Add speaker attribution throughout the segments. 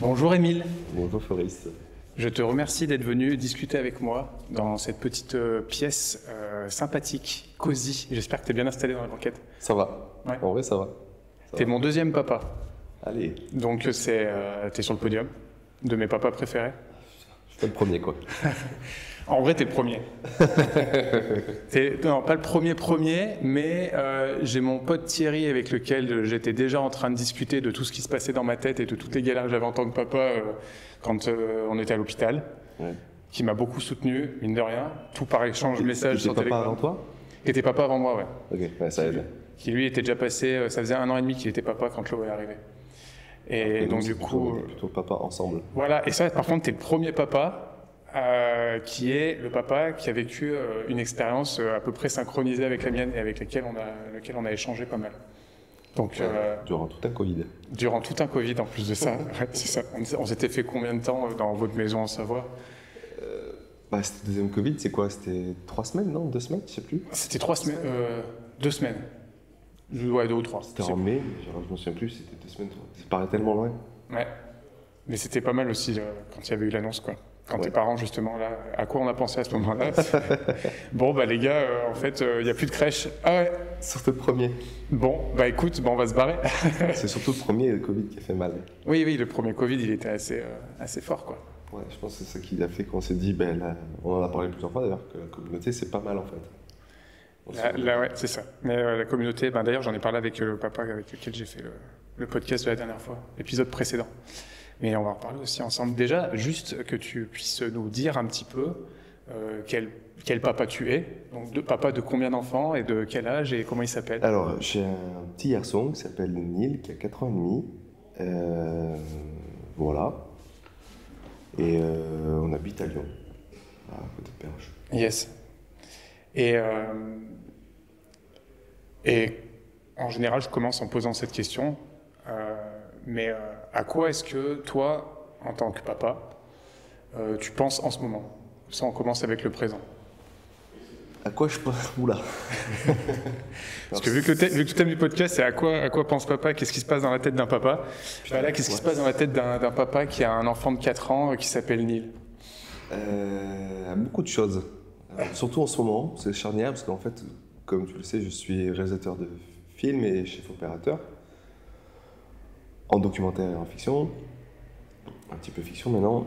Speaker 1: Bonjour Émile.
Speaker 2: Bonjour Fabrice.
Speaker 1: Je te remercie d'être venu discuter avec moi dans cette petite pièce sympathique, cosy. J'espère que tu es bien installé dans la banquette.
Speaker 2: Ça va.
Speaker 1: Ouais.
Speaker 2: En vrai, ça va.
Speaker 1: T'es mon deuxième papa.
Speaker 2: Allez.
Speaker 1: Donc t'es sur le podium de mes papas préférés.
Speaker 2: Je suis pas le premier, quoi.
Speaker 1: En vrai, t'es le premier. Non, pas le premier, mais j'ai mon pote Thierry avec lequel j'étais déjà en train de discuter de tout ce qui se passait dans ma tête et de toutes les galères que j'avais en tant que papa quand on était à l'hôpital, qui m'a beaucoup soutenu, mine de rien, tout par échange de messages sur téléphone.
Speaker 2: T'étais papa avant toi?
Speaker 1: Qui était papa avant moi, ouais.
Speaker 2: Ok, ouais, ça aide.
Speaker 1: Qui lui était déjà passé, ça faisait 1 an et demi qu'il était papa quand Chloé est arrivée. Et donc du coup...
Speaker 2: Plutôt papa ensemble.
Speaker 1: Voilà, et ça par contre, t'es le premier papa qui est le papa qui a vécu une expérience à peu près synchronisée avec la mienne et avec laquelle on a échangé pas mal. Donc,
Speaker 2: durant tout un Covid.
Speaker 1: Durant tout un Covid en plus de ça, ouais, c'est ça. On s'était fait combien de temps dans votre maison en Savoie?
Speaker 2: C'était le deuxième Covid, c'est quoi? C'était 3 semaines, non? 2 semaines, je sais plus.
Speaker 1: C'était 3 semaines, 2 semaines. Ouais, 2 ou 3.
Speaker 2: C'était en mai, je me souviens plus, c'était 2 semaines. Ça paraît tellement loin.
Speaker 1: Ouais, mais c'était pas mal aussi quand il y avait eu l'annonce, quoi. Quand tes parents, justement, là, à quoi on a pensé à ce moment-là? Bon, bah les gars, en fait, il n'y a plus de crèche. Ah ouais.
Speaker 2: Surtout le premier.
Speaker 1: Bon, bah écoute, on va se barrer.
Speaker 2: C'est surtout le premier le Covid qui a fait mal.
Speaker 1: Oui, le premier Covid, il était assez fort, quoi.
Speaker 2: Ouais, je pense que c'est ça qui a fait qu'on s'est dit, là, on en a parlé plusieurs fois d'ailleurs, que la communauté, c'est pas mal en fait.
Speaker 1: Là, ouais, c'est ça. Mais la communauté, d'ailleurs, j'en ai parlé avec le papa avec lequel j'ai fait le podcast de la dernière fois, l'épisode précédent. Mais on va en reparler aussi ensemble. Déjà, juste que tu puisses nous dire un petit peu quel papa tu es. Donc, papa de combien d'enfants et de quel âge et comment il s'appelle?
Speaker 2: Alors, j'ai un petit garçon qui s'appelle Neil, qui a 4 ans et demi. Voilà. Et on habite à Lyon, à côté de Perche.
Speaker 1: Yes. Et en général, je commence en posant cette question. Mais à quoi est-ce que toi, en tant que papa, tu penses en ce moment? Ça, on commence avec le présent.
Speaker 2: À quoi je pense? Oula.
Speaker 1: Parce que vu que le thème du podcast, c'est à quoi pense papa? Qu'est-ce qui se passe dans la tête d'un papa? Puis là, qu'est-ce qui se passe dans la tête d'un papa qui a un enfant de 4 ans qui s'appelle Neil?
Speaker 2: Beaucoup de choses. Surtout en ce moment, c'est charnière parce qu'en fait, comme tu le sais, je suis réalisateur de films et chef opérateur. En documentaire et en fiction, un petit peu fiction maintenant.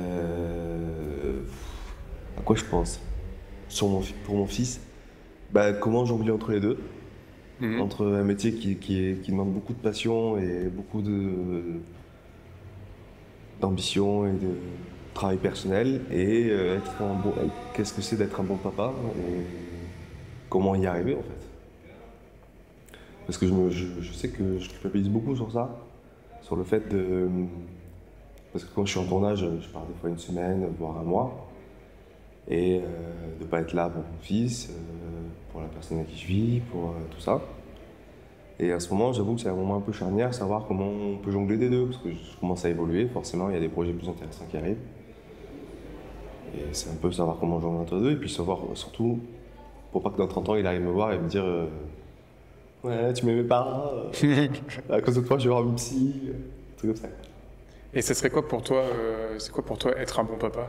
Speaker 2: À quoi je pense pour mon fils? Comment jongler entre les deux, entre un métier qui demande beaucoup de passion et beaucoup d'ambition et de travail personnel, et qu'est-ce que c'est d'être un bon papa et comment y arriver en fait. Parce que je sais que je culpabilise beaucoup sur ça. Sur le fait de... Parce que quand je suis en tournage, je pars des fois 1 semaine, voire 1 mois. Et de ne pas être là pour mon fils, pour la personne à qui je vis, pour tout ça. Et à ce moment, j'avoue que c'est un moment un peu charnière, savoir comment on peut jongler des deux. Parce que je commence à évoluer, forcément, il y a des projets plus intéressants qui arrivent. Et c'est un peu savoir comment jongler entre deux. Et puis savoir surtout, pour pas que dans 30 ans, il arrive me voir et me dire... Ouais, tu m'aimais pas, à cause de toi, je vais voir une psy, un truc comme ça.
Speaker 1: Et ce serait quoi pour toi, être un bon papa?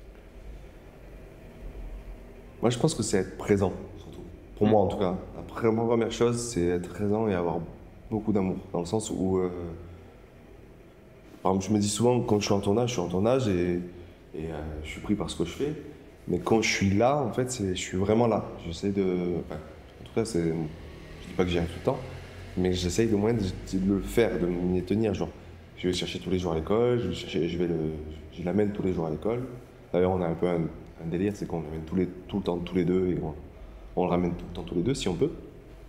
Speaker 2: Moi, je pense que c'est être présent, surtout. Pour moi, en tout cas. Après, ma première chose, c'est être présent et avoir beaucoup d'amour. Dans le sens où, par exemple, je me dis souvent, quand je suis en tournage et je suis pris par ce que je fais. Mais quand je suis là, en fait, je suis vraiment là. J'essaie de... en tout cas, je dis pas que j'y arrive tout le temps, mais j'essaye au moins de le faire, de m'y tenir. Genre, je vais le chercher tous les jours à l'école, je l'amène tous les jours à l'école. D'ailleurs, on a un peu un délire, c'est qu'on l'amène tout le temps tous les deux, et on le ramène tout le temps tous les deux si on peut.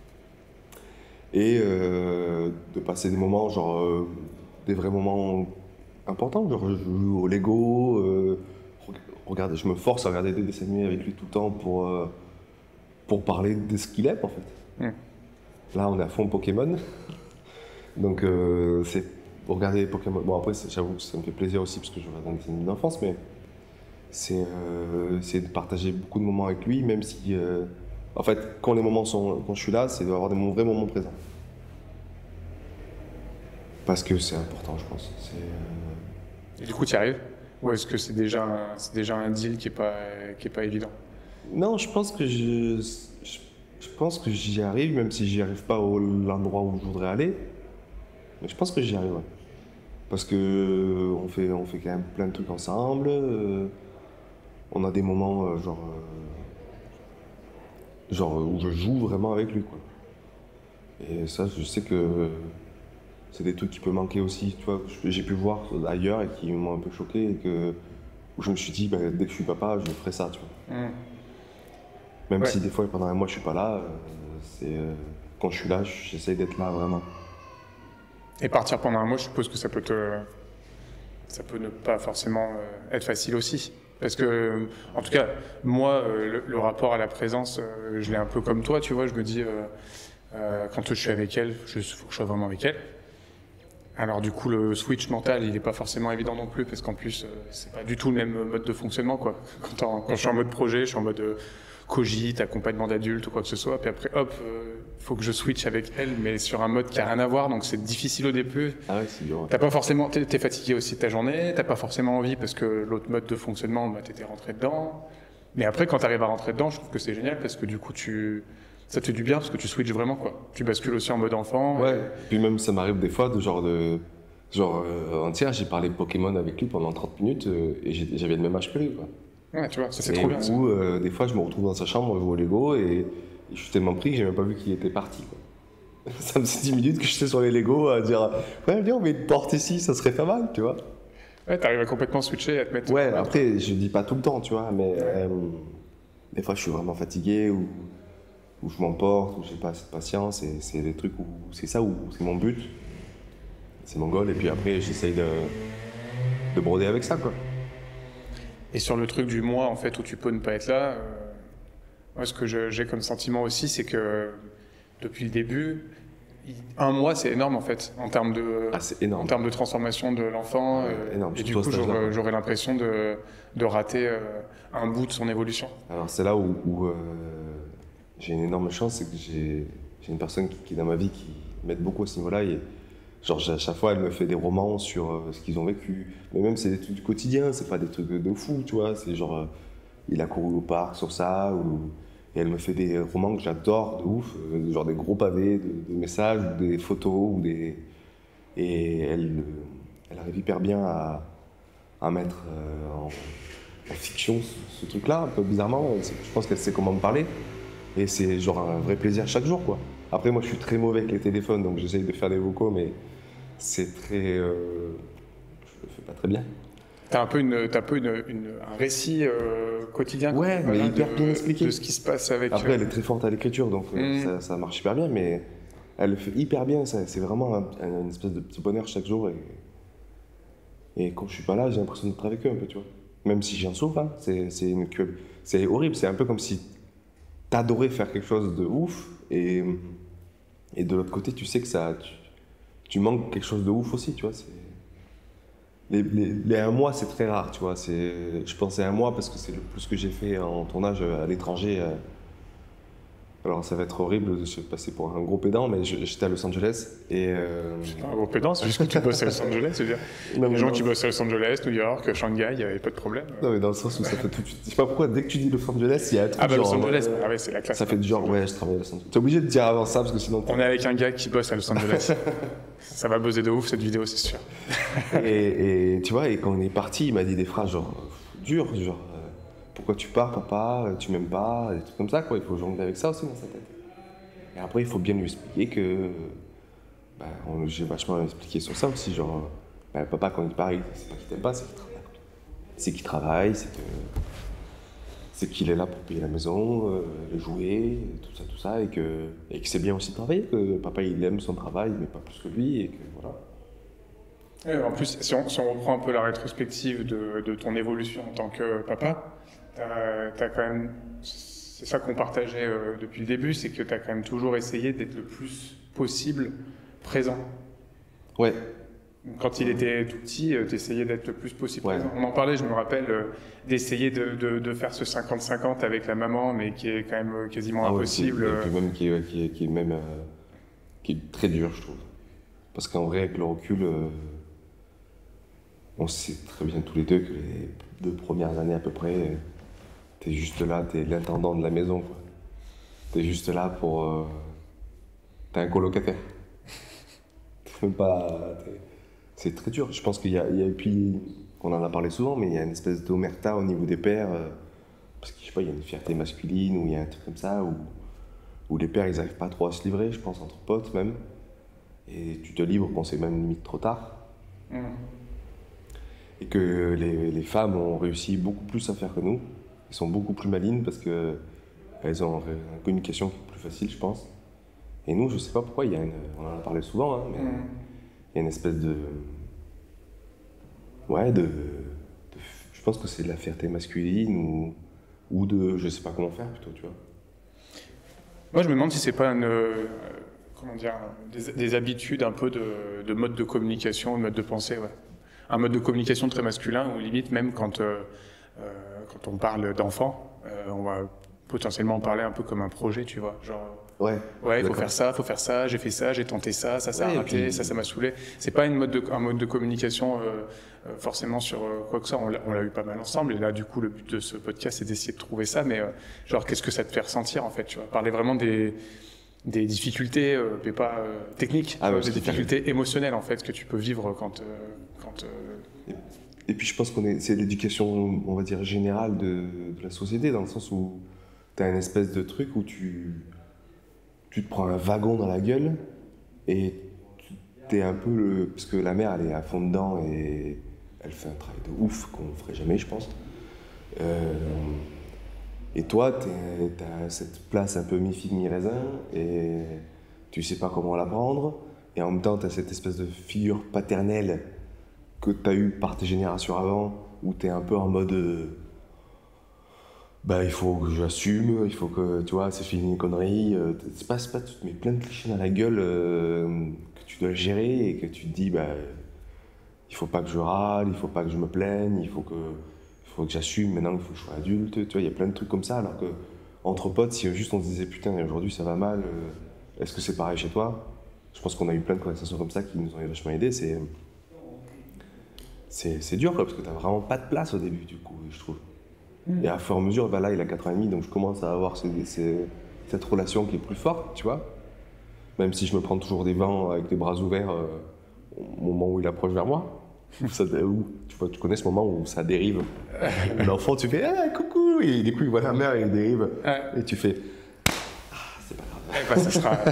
Speaker 2: Et de passer des moments, genre des vrais moments importants, genre je joue au Lego, je me force à regarder des dessins animés avec lui tout le temps pour parler de ce qu'il aime en fait. Là, on est à fond Pokémon. Donc, c'est pour regarder Pokémon. Bon, après, j'avoue que ça me fait plaisir aussi parce que je regarde un dessin d'enfance, mais c'est de partager beaucoup de moments avec lui, même si. En fait, quand je suis là, c'est d'avoir des vrais moments présents. Parce que c'est important, je pense.
Speaker 1: Et du coup, tu y arrives? Ou est-ce que c'est déjà un deal qui est pas évident?
Speaker 2: Non, je pense que je pense que j'y arrive, même si j'y arrive pas à l'endroit où je voudrais aller. Mais je pense que j'y arrive, ouais. Parce que on fait quand même plein de trucs ensemble. On a des moments genre où je joue vraiment avec lui, quoi. Et ça, je sais que c'est des trucs qui peuvent manquer aussi, tu vois, que j'ai pu voir ailleurs et qui m'ont un peu choqué et où je me suis dit, bah, dès que je suis papa, je ferai ça, tu vois. Même
Speaker 1: Ouais.
Speaker 2: si des fois, pendant un mois, je suis pas là, quand je suis là, j'essaye d'être là vraiment.
Speaker 1: Et partir pendant un mois, je suppose que ça peut ne pas forcément être facile aussi. Parce que, en tout cas, moi, le rapport à la présence, je l'ai un peu comme toi, tu vois. Je me dis, quand je suis avec elle, il faut que je sois vraiment avec elle. Alors du coup, le switch mental, il n'est pas forcément évident non plus, parce qu'en plus, c'est pas du tout le même mode de fonctionnement, quoi. Quand je suis en mode projet, je suis en mode cogite, accompagnement d'adulte ou quoi que ce soit, puis après, hop, faut que je switch avec elle, mais sur un mode qui a rien à voir, donc c'est difficile au début.
Speaker 2: Ah ouais, c'est dur. Ouais.
Speaker 1: T'as pas forcément, t'es fatigué aussi de ta journée, t'as pas forcément envie parce que l'autre mode de fonctionnement, bah, t'étais rentré dedans. Mais après, quand t'arrives à rentrer dedans, je trouve que c'est génial parce que du coup, ça te fait du bien parce que tu switches vraiment, quoi. Tu bascules aussi en mode enfant.
Speaker 2: Ouais, puis même ça m'arrive des fois entière, j'ai parlé Pokémon avec lui pendant 30 minutes et j'avais le même âge que lui, quoi.
Speaker 1: Ouais, tu vois, ça c'est
Speaker 2: Et
Speaker 1: trop bien. Ça.
Speaker 2: où, des fois, je me retrouve dans sa chambre, je joue au Lego et je suis tellement pris que j'ai même pas vu qu'il était parti, quoi. Ça me fait 10 minutes que j'étais sur les Lego à dire ouais, viens, on met une porte ici, ça serait pas mal, tu vois.
Speaker 1: Ouais, t'arrives à complètement switcher, à te mettre.
Speaker 2: Ouais, après, je dis pas tout le temps, tu vois, mais des fois, je suis vraiment fatigué ou je m'emporte, ou j'ai pas assez de patience et c'est des trucs où c'est ça, où c'est mon but, c'est mon goal, et puis après, j'essaye de broder avec ça, quoi.
Speaker 1: Et sur le truc du mois, en fait, où tu peux ne pas être là, moi, ce que j'ai comme sentiment aussi, c'est que depuis le début, un mois, c'est énorme, en fait, en termes
Speaker 2: Ah, c'est énorme.
Speaker 1: en termes de transformation de l'enfant.
Speaker 2: Énorme,
Speaker 1: Et du
Speaker 2: surtout
Speaker 1: coup,
Speaker 2: à cet âge-là.
Speaker 1: j'aurais l'impression de rater un bout de son évolution.
Speaker 2: Alors, c'est là où j'ai une énorme chance, c'est que j'ai une personne qui est dans ma vie qui m'aide beaucoup à ce niveau-là. Et genre, à chaque fois, elle me fait des romans sur ce qu'ils ont vécu. Mais même, c'est des trucs du quotidien, c'est pas des trucs de fou, tu vois. C'est genre, il a couru au parc sur ça, et elle me fait des romans que j'adore de ouf, genre des gros pavés de messages, ou des photos, et elle arrive hyper bien à mettre en fiction ce truc-là, un peu bizarrement. Je pense qu'elle sait comment me parler. Et c'est genre un vrai plaisir chaque jour, quoi. Après, moi, je suis très mauvais avec les téléphones, donc j'essaye de faire des vocaux, mais c'est très... je le fais pas très bien.
Speaker 1: T'as un peu un récit quotidien.
Speaker 2: Ouais, mais hyper bien expliqué.
Speaker 1: De ce qui se passe avec.
Speaker 2: Après, elle est très forte à l'écriture, donc ça marche hyper bien, mais elle le fait hyper bien. C'est vraiment une espèce de petit bonheur chaque jour. Et quand je suis pas là, j'ai l'impression d'être avec eux un peu, tu vois. Même si j'en souffre, hein, c'est horrible. C'est un peu comme si t'adorais faire quelque chose de ouf, et de l'autre côté, tu sais que tu manques quelque chose de ouf aussi, tu vois. Les un mois, c'est très rare, tu vois. Je pensais un mois parce que c'est le plus que j'ai fait en tournage à l'étranger. Alors, ça va être horrible de se passer pour un gros pédant, mais j'étais à Los Angeles et...
Speaker 1: Un gros pédant, c'est juste que tu bosses à Los Angeles, c'est-à-dire. Les gens qui bossent à Los Angeles, New York, Shanghai, il n'y avait pas de problème.
Speaker 2: Non, mais dans le sens où ça fait tout de suite... Je sais pas pourquoi, dès que tu dis Los Angeles, il y a un truc
Speaker 1: Los
Speaker 2: genre...
Speaker 1: Angeles, ah ouais, c'est la classe.
Speaker 2: Ça fait du genre, ouais, je travaille à Los Angeles. T'es obligé de dire avant ça, parce que sinon...
Speaker 1: On est avec un gars qui bosse à Los Angeles. Ça va buzzer de ouf, cette vidéo, c'est sûr.
Speaker 2: et tu vois, et quand on est parti, il m'a dit des phrases genre dures, genre pourquoi tu pars, papa, tu m'aimes pas, des trucs comme ça, quoi. Il faut jongler avec ça aussi dans sa tête. Et après, il faut bien lui expliquer que j'ai vachement expliqué sur ça aussi, genre papa, quand il part, c'est pas qu'il t'aime pas, c'est qu'il travaille, c'est qu'il est là pour payer la maison, les jouets, tout ça, et que c'est bien aussi de travailler, que papa il aime son travail, mais pas plus que lui, et que voilà.
Speaker 1: Et en plus, si on reprend un peu la rétrospective de ton évolution en tant que papa, t'as quand même, c'est ça qu'on partageait depuis le début, c'est que tu as quand même toujours essayé d'être le plus possible présent.
Speaker 2: Ouais.
Speaker 1: Quand il était tout petit, tu essayais d'être le plus possible
Speaker 2: Ouais.
Speaker 1: présent. On en parlait, je me rappelle, d'essayer de faire ce 50-50 avec la maman, mais qui est quand même quasiment impossible.
Speaker 2: Et puis même qui est très dur, je trouve. Parce qu'en vrai, avec le recul, on sait très bien tous les deux que les 2 premières années à peu près, t'es juste là, t'es l'intendant de la maison, quoi. T'es juste là pour... t'es un colocataire. T'es même pas... C'est très dur. Je pense qu'il y a... Et puis, on en a parlé souvent, mais il y a une espèce d'omerta au niveau des pères. Parce que, je sais pas, il y a une fierté masculine, ou il y a un truc comme ça, où les pères, ils n'arrivent pas trop à se livrer, je pense, entre potes même. Et tu te livres quand c'est même limite trop tard. Et que les femmes ont réussi beaucoup plus à faire que nous. Elles sont beaucoup plus malines parce qu'elles ont une communication qui est plus facile, je pense. Et nous, je sais pas pourquoi, on en a parlé souvent, hein, mais il y a une espèce de... Ouais, je pense que c'est de la fierté masculine ou de... Je sais pas comment faire plutôt, tu vois.
Speaker 1: Moi, je me demande si c'est pas comment dire, des habitudes un peu de mode de communication, de mode de pensée, ouais. Un mode de communication très masculin, où limite, même quand on parle d'enfants, on va potentiellement en parler un peu comme un projet, tu vois. Genre, ouais, il faut faire ça, j'ai fait ça, j'ai tenté ça, ça a raté, puis... ça m'a saoulé. C'est pas un mode de communication forcément sur quoi que ce soit. On l'a eu pas mal ensemble, et là, du coup, le but de ce podcast, c'est d'essayer de trouver ça, mais genre, qu'est-ce que ça te fait ressentir, en fait, tu vois. Parler vraiment des difficultés, mais pas techniques, des difficultés émotionnelles, en fait, que tu peux vivre quand
Speaker 2: Et puis je pense c'est l'éducation, on va dire, générale de la société, dans le sens où tu as une espèce de truc où tu te prends un wagon dans la gueule et t'es un peu parce que la mère, elle est à fond dedans et elle fait un travail de ouf qu'on ne ferait jamais, je pense. Et toi, t'as cette place un peu mi-figue, mi-raisin et tu sais pas comment la prendre. Et en même temps, t'as cette espèce de figure paternelle que tu as eu par tes générations avant, où tu es un peu en mode il faut que j'assume, il faut que, tu vois, c'est fini les conneries. C'est pas, tu te mets plein de clichés dans la gueule que tu dois gérer et que tu te dis, il faut pas que je râle, il faut pas que je me plaigne, il faut que j'assume maintenant, il faut que je sois adulte. Tu vois, il y a plein de trucs comme ça, alors que entre potes, si juste on se disait, putain, aujourd'hui ça va mal, est-ce que c'est pareil chez toi? Je pense qu'on a eu plein de conversations comme ça qui nous ont vachement aidés. C'est dur, quoi, parce que t'as vraiment pas de place au début, du coup, je trouve. Et à fur et à mesure, là, il a 4 ans et demi, donc je commence à avoir cette relation qui est plus forte, tu vois. Même si je me prends toujours des vents avec les bras ouverts au moment où il approche vers moi. Tu vois, tu connais ce moment où ça dérive. Où l'enfant, tu fais « coucou !» Et du coup, il voit ta mère et il dérive. Et tu fais « c'est pas grave. »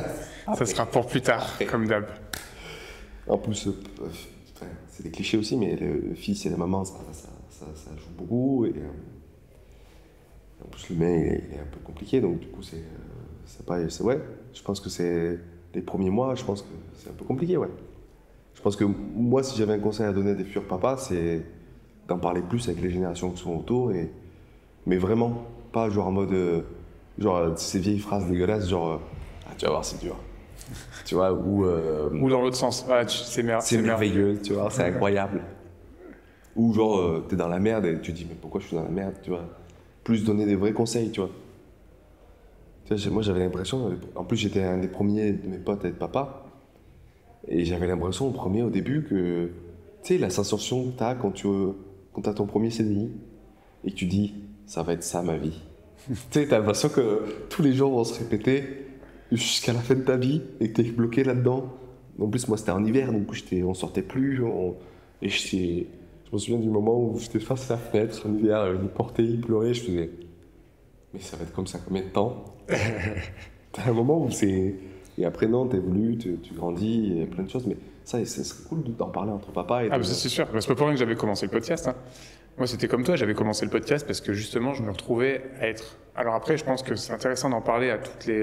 Speaker 1: ça sera pour plus tard, comme d'hab.
Speaker 2: En plus... c'est des clichés aussi, mais le fils et la maman, ça joue beaucoup. Et en plus, le mien, il est un peu compliqué, donc du coup, ouais. Je pense que c'est les premiers mois, je pense que c'est un peu compliqué, ouais. Je pense que moi, si j'avais un conseil à donner à des futurs papas, c'est d'en parler plus avec les générations qui sont autour, mais vraiment, pas genre en mode, ces vieilles phrases dégueulasses, genre, tu vas voir, c'est dur. Tu vois, ou
Speaker 1: dans l'autre sens, c'est
Speaker 2: merveilleux, tu vois, c'est incroyable. Ou genre, t'es dans la merde et tu te dis, mais pourquoi je suis dans la merde, tu vois. Plus donner des vrais conseils, tu vois. Tu vois, moi j'avais l'impression, en plus j'étais un des premiers de mes potes à être papa, et j'avais l'impression au début que, tu sais, la sensation que t'as quand t'as ton premier CDI, et que tu dis, ça va être ça ma vie. Tu sais, t'as l'impression que tous les jours vont se répéter jusqu'à la fin de ta vie et que t'es bloqué là-dedans. En plus, moi, c'était en hiver, donc on sortait plus. Et je me souviens du moment où j'étais face à la fenêtre, en hiver, il portait, il pleurait, je faisais « Mais ça va être comme ça combien de temps ?» T'as un moment où c'est... Et après, non, t'évolues, tu grandis, il y a plein de choses, mais ça serait cool d'en parler entre papa et...
Speaker 1: C'est sûr, c'est pas pour rien que j'avais commencé le podcast, hein. Moi, c'était comme toi, j'avais commencé le podcast parce que justement, je me retrouvais à être... Alors après, je pense que c'est intéressant d'en parler à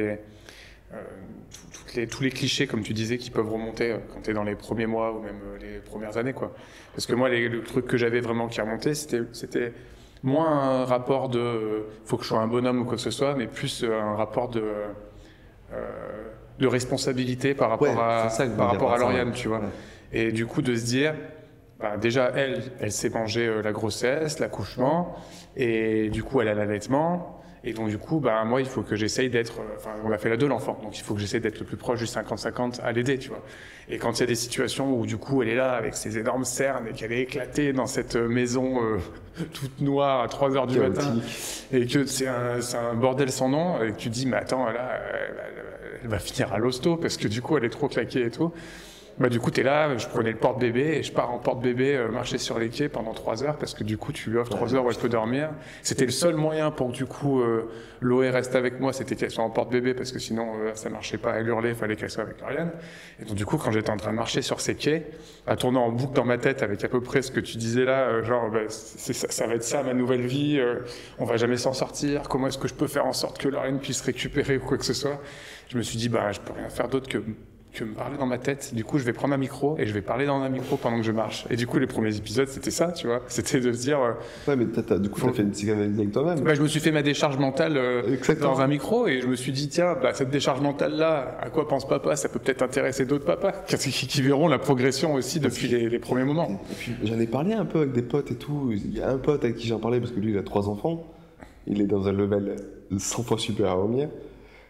Speaker 1: tous les clichés, comme tu disais, qui peuvent remonter quand tu es dans les premiers mois ou même les premières années, quoi. Parce que moi, le truc que j'avais vraiment qui remontait, c'était moins un rapport de faut que je sois un bonhomme ou quoi que ce soit, mais plus un rapport de responsabilité par rapport à Lauriane, tu vois. Ouais. Et du coup, de se dire, déjà, elle s'est mangée la grossesse, l'accouchement, et du coup, elle a l'allaitement. Et donc du coup, bah, moi, il faut que j'essaye d'être... Enfin, on a fait la 2 l'enfant, donc il faut que j'essaye d'être le plus proche du 50-50 à l'aider, tu vois. Et quand il y a des situations où du coup, elle est là avec ses énormes cernes et qu'elle est éclatée dans cette maison toute noire à 3 heures du matin, et que c'est un bordel sans nom, et que tu te dis, mais attends, là, elle va finir à l'hosto, parce que du coup, elle est trop claquée et tout. Bah, du coup, t'es là, je prenais le porte-bébé et je pars en porte-bébé marcher sur les quais pendant 3 heures parce que du coup, tu lui offres 3 heures où elle peut dormir. C'était le seul moyen pour que du coup, Loé reste avec moi, c'était qu'elle soit en porte-bébé parce que sinon, ça marchait pas, elle hurlait, il fallait qu'elle soit avec Lauriane. Et donc, du coup, quand j'étais en train de marcher sur ces quais, à tourner en boucle dans ma tête avec à peu près ce que tu disais là, genre, bah, ça va être ça ma nouvelle vie, on va jamais s'en sortir, comment est-ce que je peux faire en sorte que Lauriane puisse récupérer ou quoi que ce soit. Je me suis dit, bah, je peux rien faire d'autre que me parler dans ma tête. Du coup, je vais prendre un micro et je vais parler dans un micro pendant que je marche. Et du coup, les premiers épisodes, c'était ça, tu vois. C'était de se dire...
Speaker 2: Ouais, mais du coup, t'as fait une psychanalyse avec toi-même.
Speaker 1: Bah, je me suis fait ma décharge mentale dans un micro et je me suis dit, tiens, bah, cette décharge mentale-là, à quoi pense papa? Ça peut peut-être intéresser d'autres papas qui verront la progression aussi depuis les premiers moments.
Speaker 2: Et puis, j'en ai parlé un peu avec des potes et tout. Il y a un pote avec qui j'en parlais parce que lui, il a 3 enfants. Il est dans un level 100 fois supérieur au mien.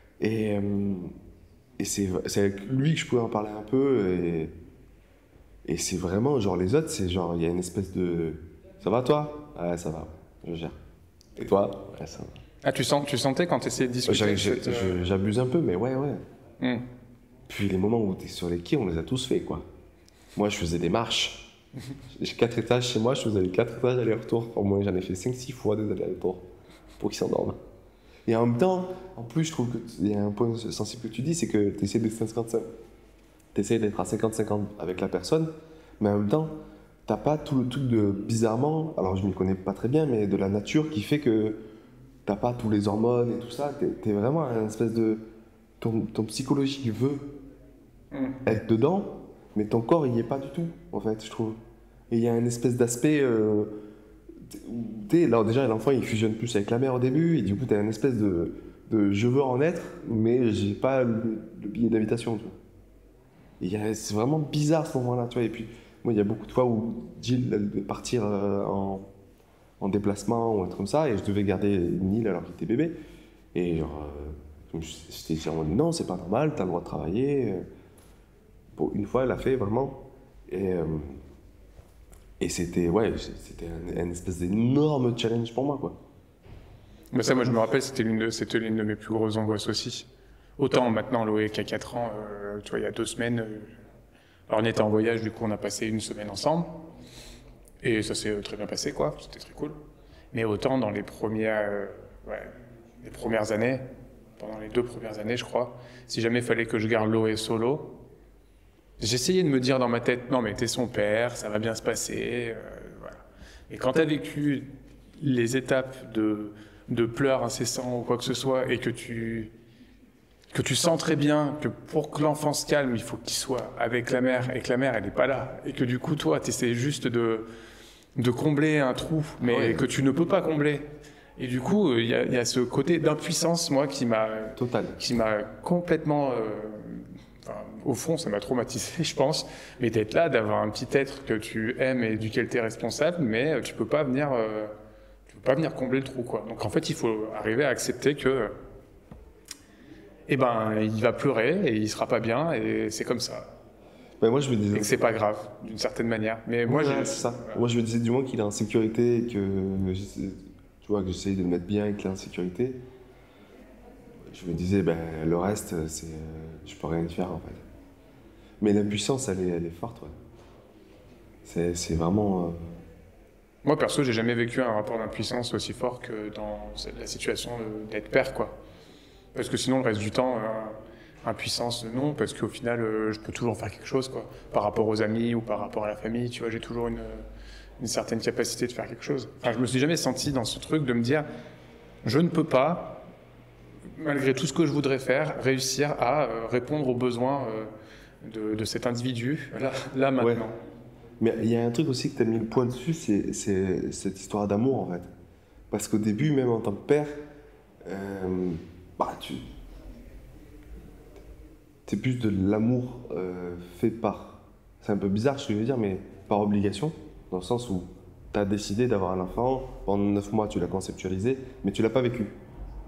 Speaker 2: Et c'est avec lui que je pouvais en parler un peu. Et c'est vraiment, genre, les autres, c'est genre, il y a une espèce de... Ça va, toi? Ouais, ça va, je gère. Et toi? Ouais, ça va.
Speaker 1: Ah, tu sentais quand tu essayais de discuter
Speaker 2: J'abuse un peu, mais ouais. Puis les moments où t'es sur les quais, on les a tous fait, quoi. Moi, je faisais des marches. J'ai 4 étages chez moi, je faisais les 4 étages aller-retour. Au moins, j'en ai fait 5-6 fois des allers-retours pour qu'ils s'endorment. Et en même temps, en plus, je trouve qu'il y a un point sensible que tu dis, c'est que tu essaies d'être 50-50. Tu essaies d'être à 50-50 avec la personne, mais en même temps, t'as pas tout le truc de, bizarrement, alors je ne m'y connais pas très bien, mais de la nature qui fait que t'as pas tous les hormones et tout ça. T'es vraiment un espèce de... Ton psychologie veut être dedans, mais ton corps, il y est pas du tout, en fait, je trouve. Et il y a une espèce d'aspect... là, déjà, l'enfant, il fusionne plus avec la mère au début, et du coup, tu as une espèce de je veux en être, mais j'ai pas le billet d'invitation. C'est vraiment bizarre ce moment-là, tu vois. Et puis, moi, il y a beaucoup de fois où Jill, elle devait partir en déplacement ou un truc comme ça, et je devais garder Neil alors qu'il était bébé. Et j'étais dit, non, c'est pas normal, t'as le droit de travailler. Bon, une fois, elle a fait vraiment. Et c'était un espèce d'énorme challenge pour moi, quoi.
Speaker 1: Mais ça, moi, je me rappelle, c'était l'une de mes plus grosses angoisses aussi. Autant maintenant, Loé qui a 4 ans, tu vois, il y a 2 semaines, alors on était en voyage, du coup, on a passé 1 semaine ensemble. Et ça s'est très bien passé, quoi. C'était très cool. Mais autant dans les premières années, pendant les 2 premières années, je crois, si jamais il fallait que je garde Loé solo, j'essayais de me dire dans ma tête, non mais t'es son père, ça va bien se passer, voilà. Et quand t'as vécu les étapes de pleurs incessants ou quoi que ce soit, et que tu sens très bien que pour que l'enfant se calme, il faut qu'il soit avec la mère, et que la mère elle n'est pas là, et que du coup toi t'essaies juste de combler un trou, mais que tu ne peux pas combler. Et du coup, il y a ce côté d'impuissance, moi, qui m'a complètement... au fond, ça m'a traumatisé, je pense. Mais d'être là, d'avoir un petit être que tu aimes et duquel tu es responsable, mais tu peux pas venir combler le trou, quoi. Donc en fait, il faut arriver à accepter que, il va pleurer et il sera pas bien et c'est comme ça.
Speaker 2: Ben moi, je me disais...
Speaker 1: Et que c'est pas grave, d'une certaine manière. Mais moi,
Speaker 2: c'est ça. Moi, je me disais du moins qu'il est en sécurité et que que j'essaye de le mettre bien et qu'il est en sécurité. Je me disais, le reste, je peux rien y faire, en fait. Mais l'impuissance, elle est forte, ouais. C'est vraiment...
Speaker 1: Moi, perso, j'ai jamais vécu un rapport d'impuissance aussi fort que dans la situation d'être père, quoi. Parce que sinon, le reste du temps, impuissance, non, parce qu'au final, je peux toujours faire quelque chose, quoi. Par rapport aux amis ou par rapport à la famille, tu vois, j'ai toujours une certaine capacité de faire quelque chose. Enfin, je me suis jamais senti dans ce truc de me dire, je ne peux pas, malgré tout ce que je voudrais faire, réussir à répondre aux besoins de cet individu, là maintenant. Ouais.
Speaker 2: Mais il y a un truc aussi que tu as mis le point dessus, c'est cette histoire d'amour, en fait. Parce qu'au début, même en tant que père, c'est plus de l'amour fait par... C'est un peu bizarre ce que je veux dire, mais par obligation, dans le sens où tu as décidé d'avoir un enfant, pendant 9 mois tu l'as conceptualisé, mais tu l'as pas vécu.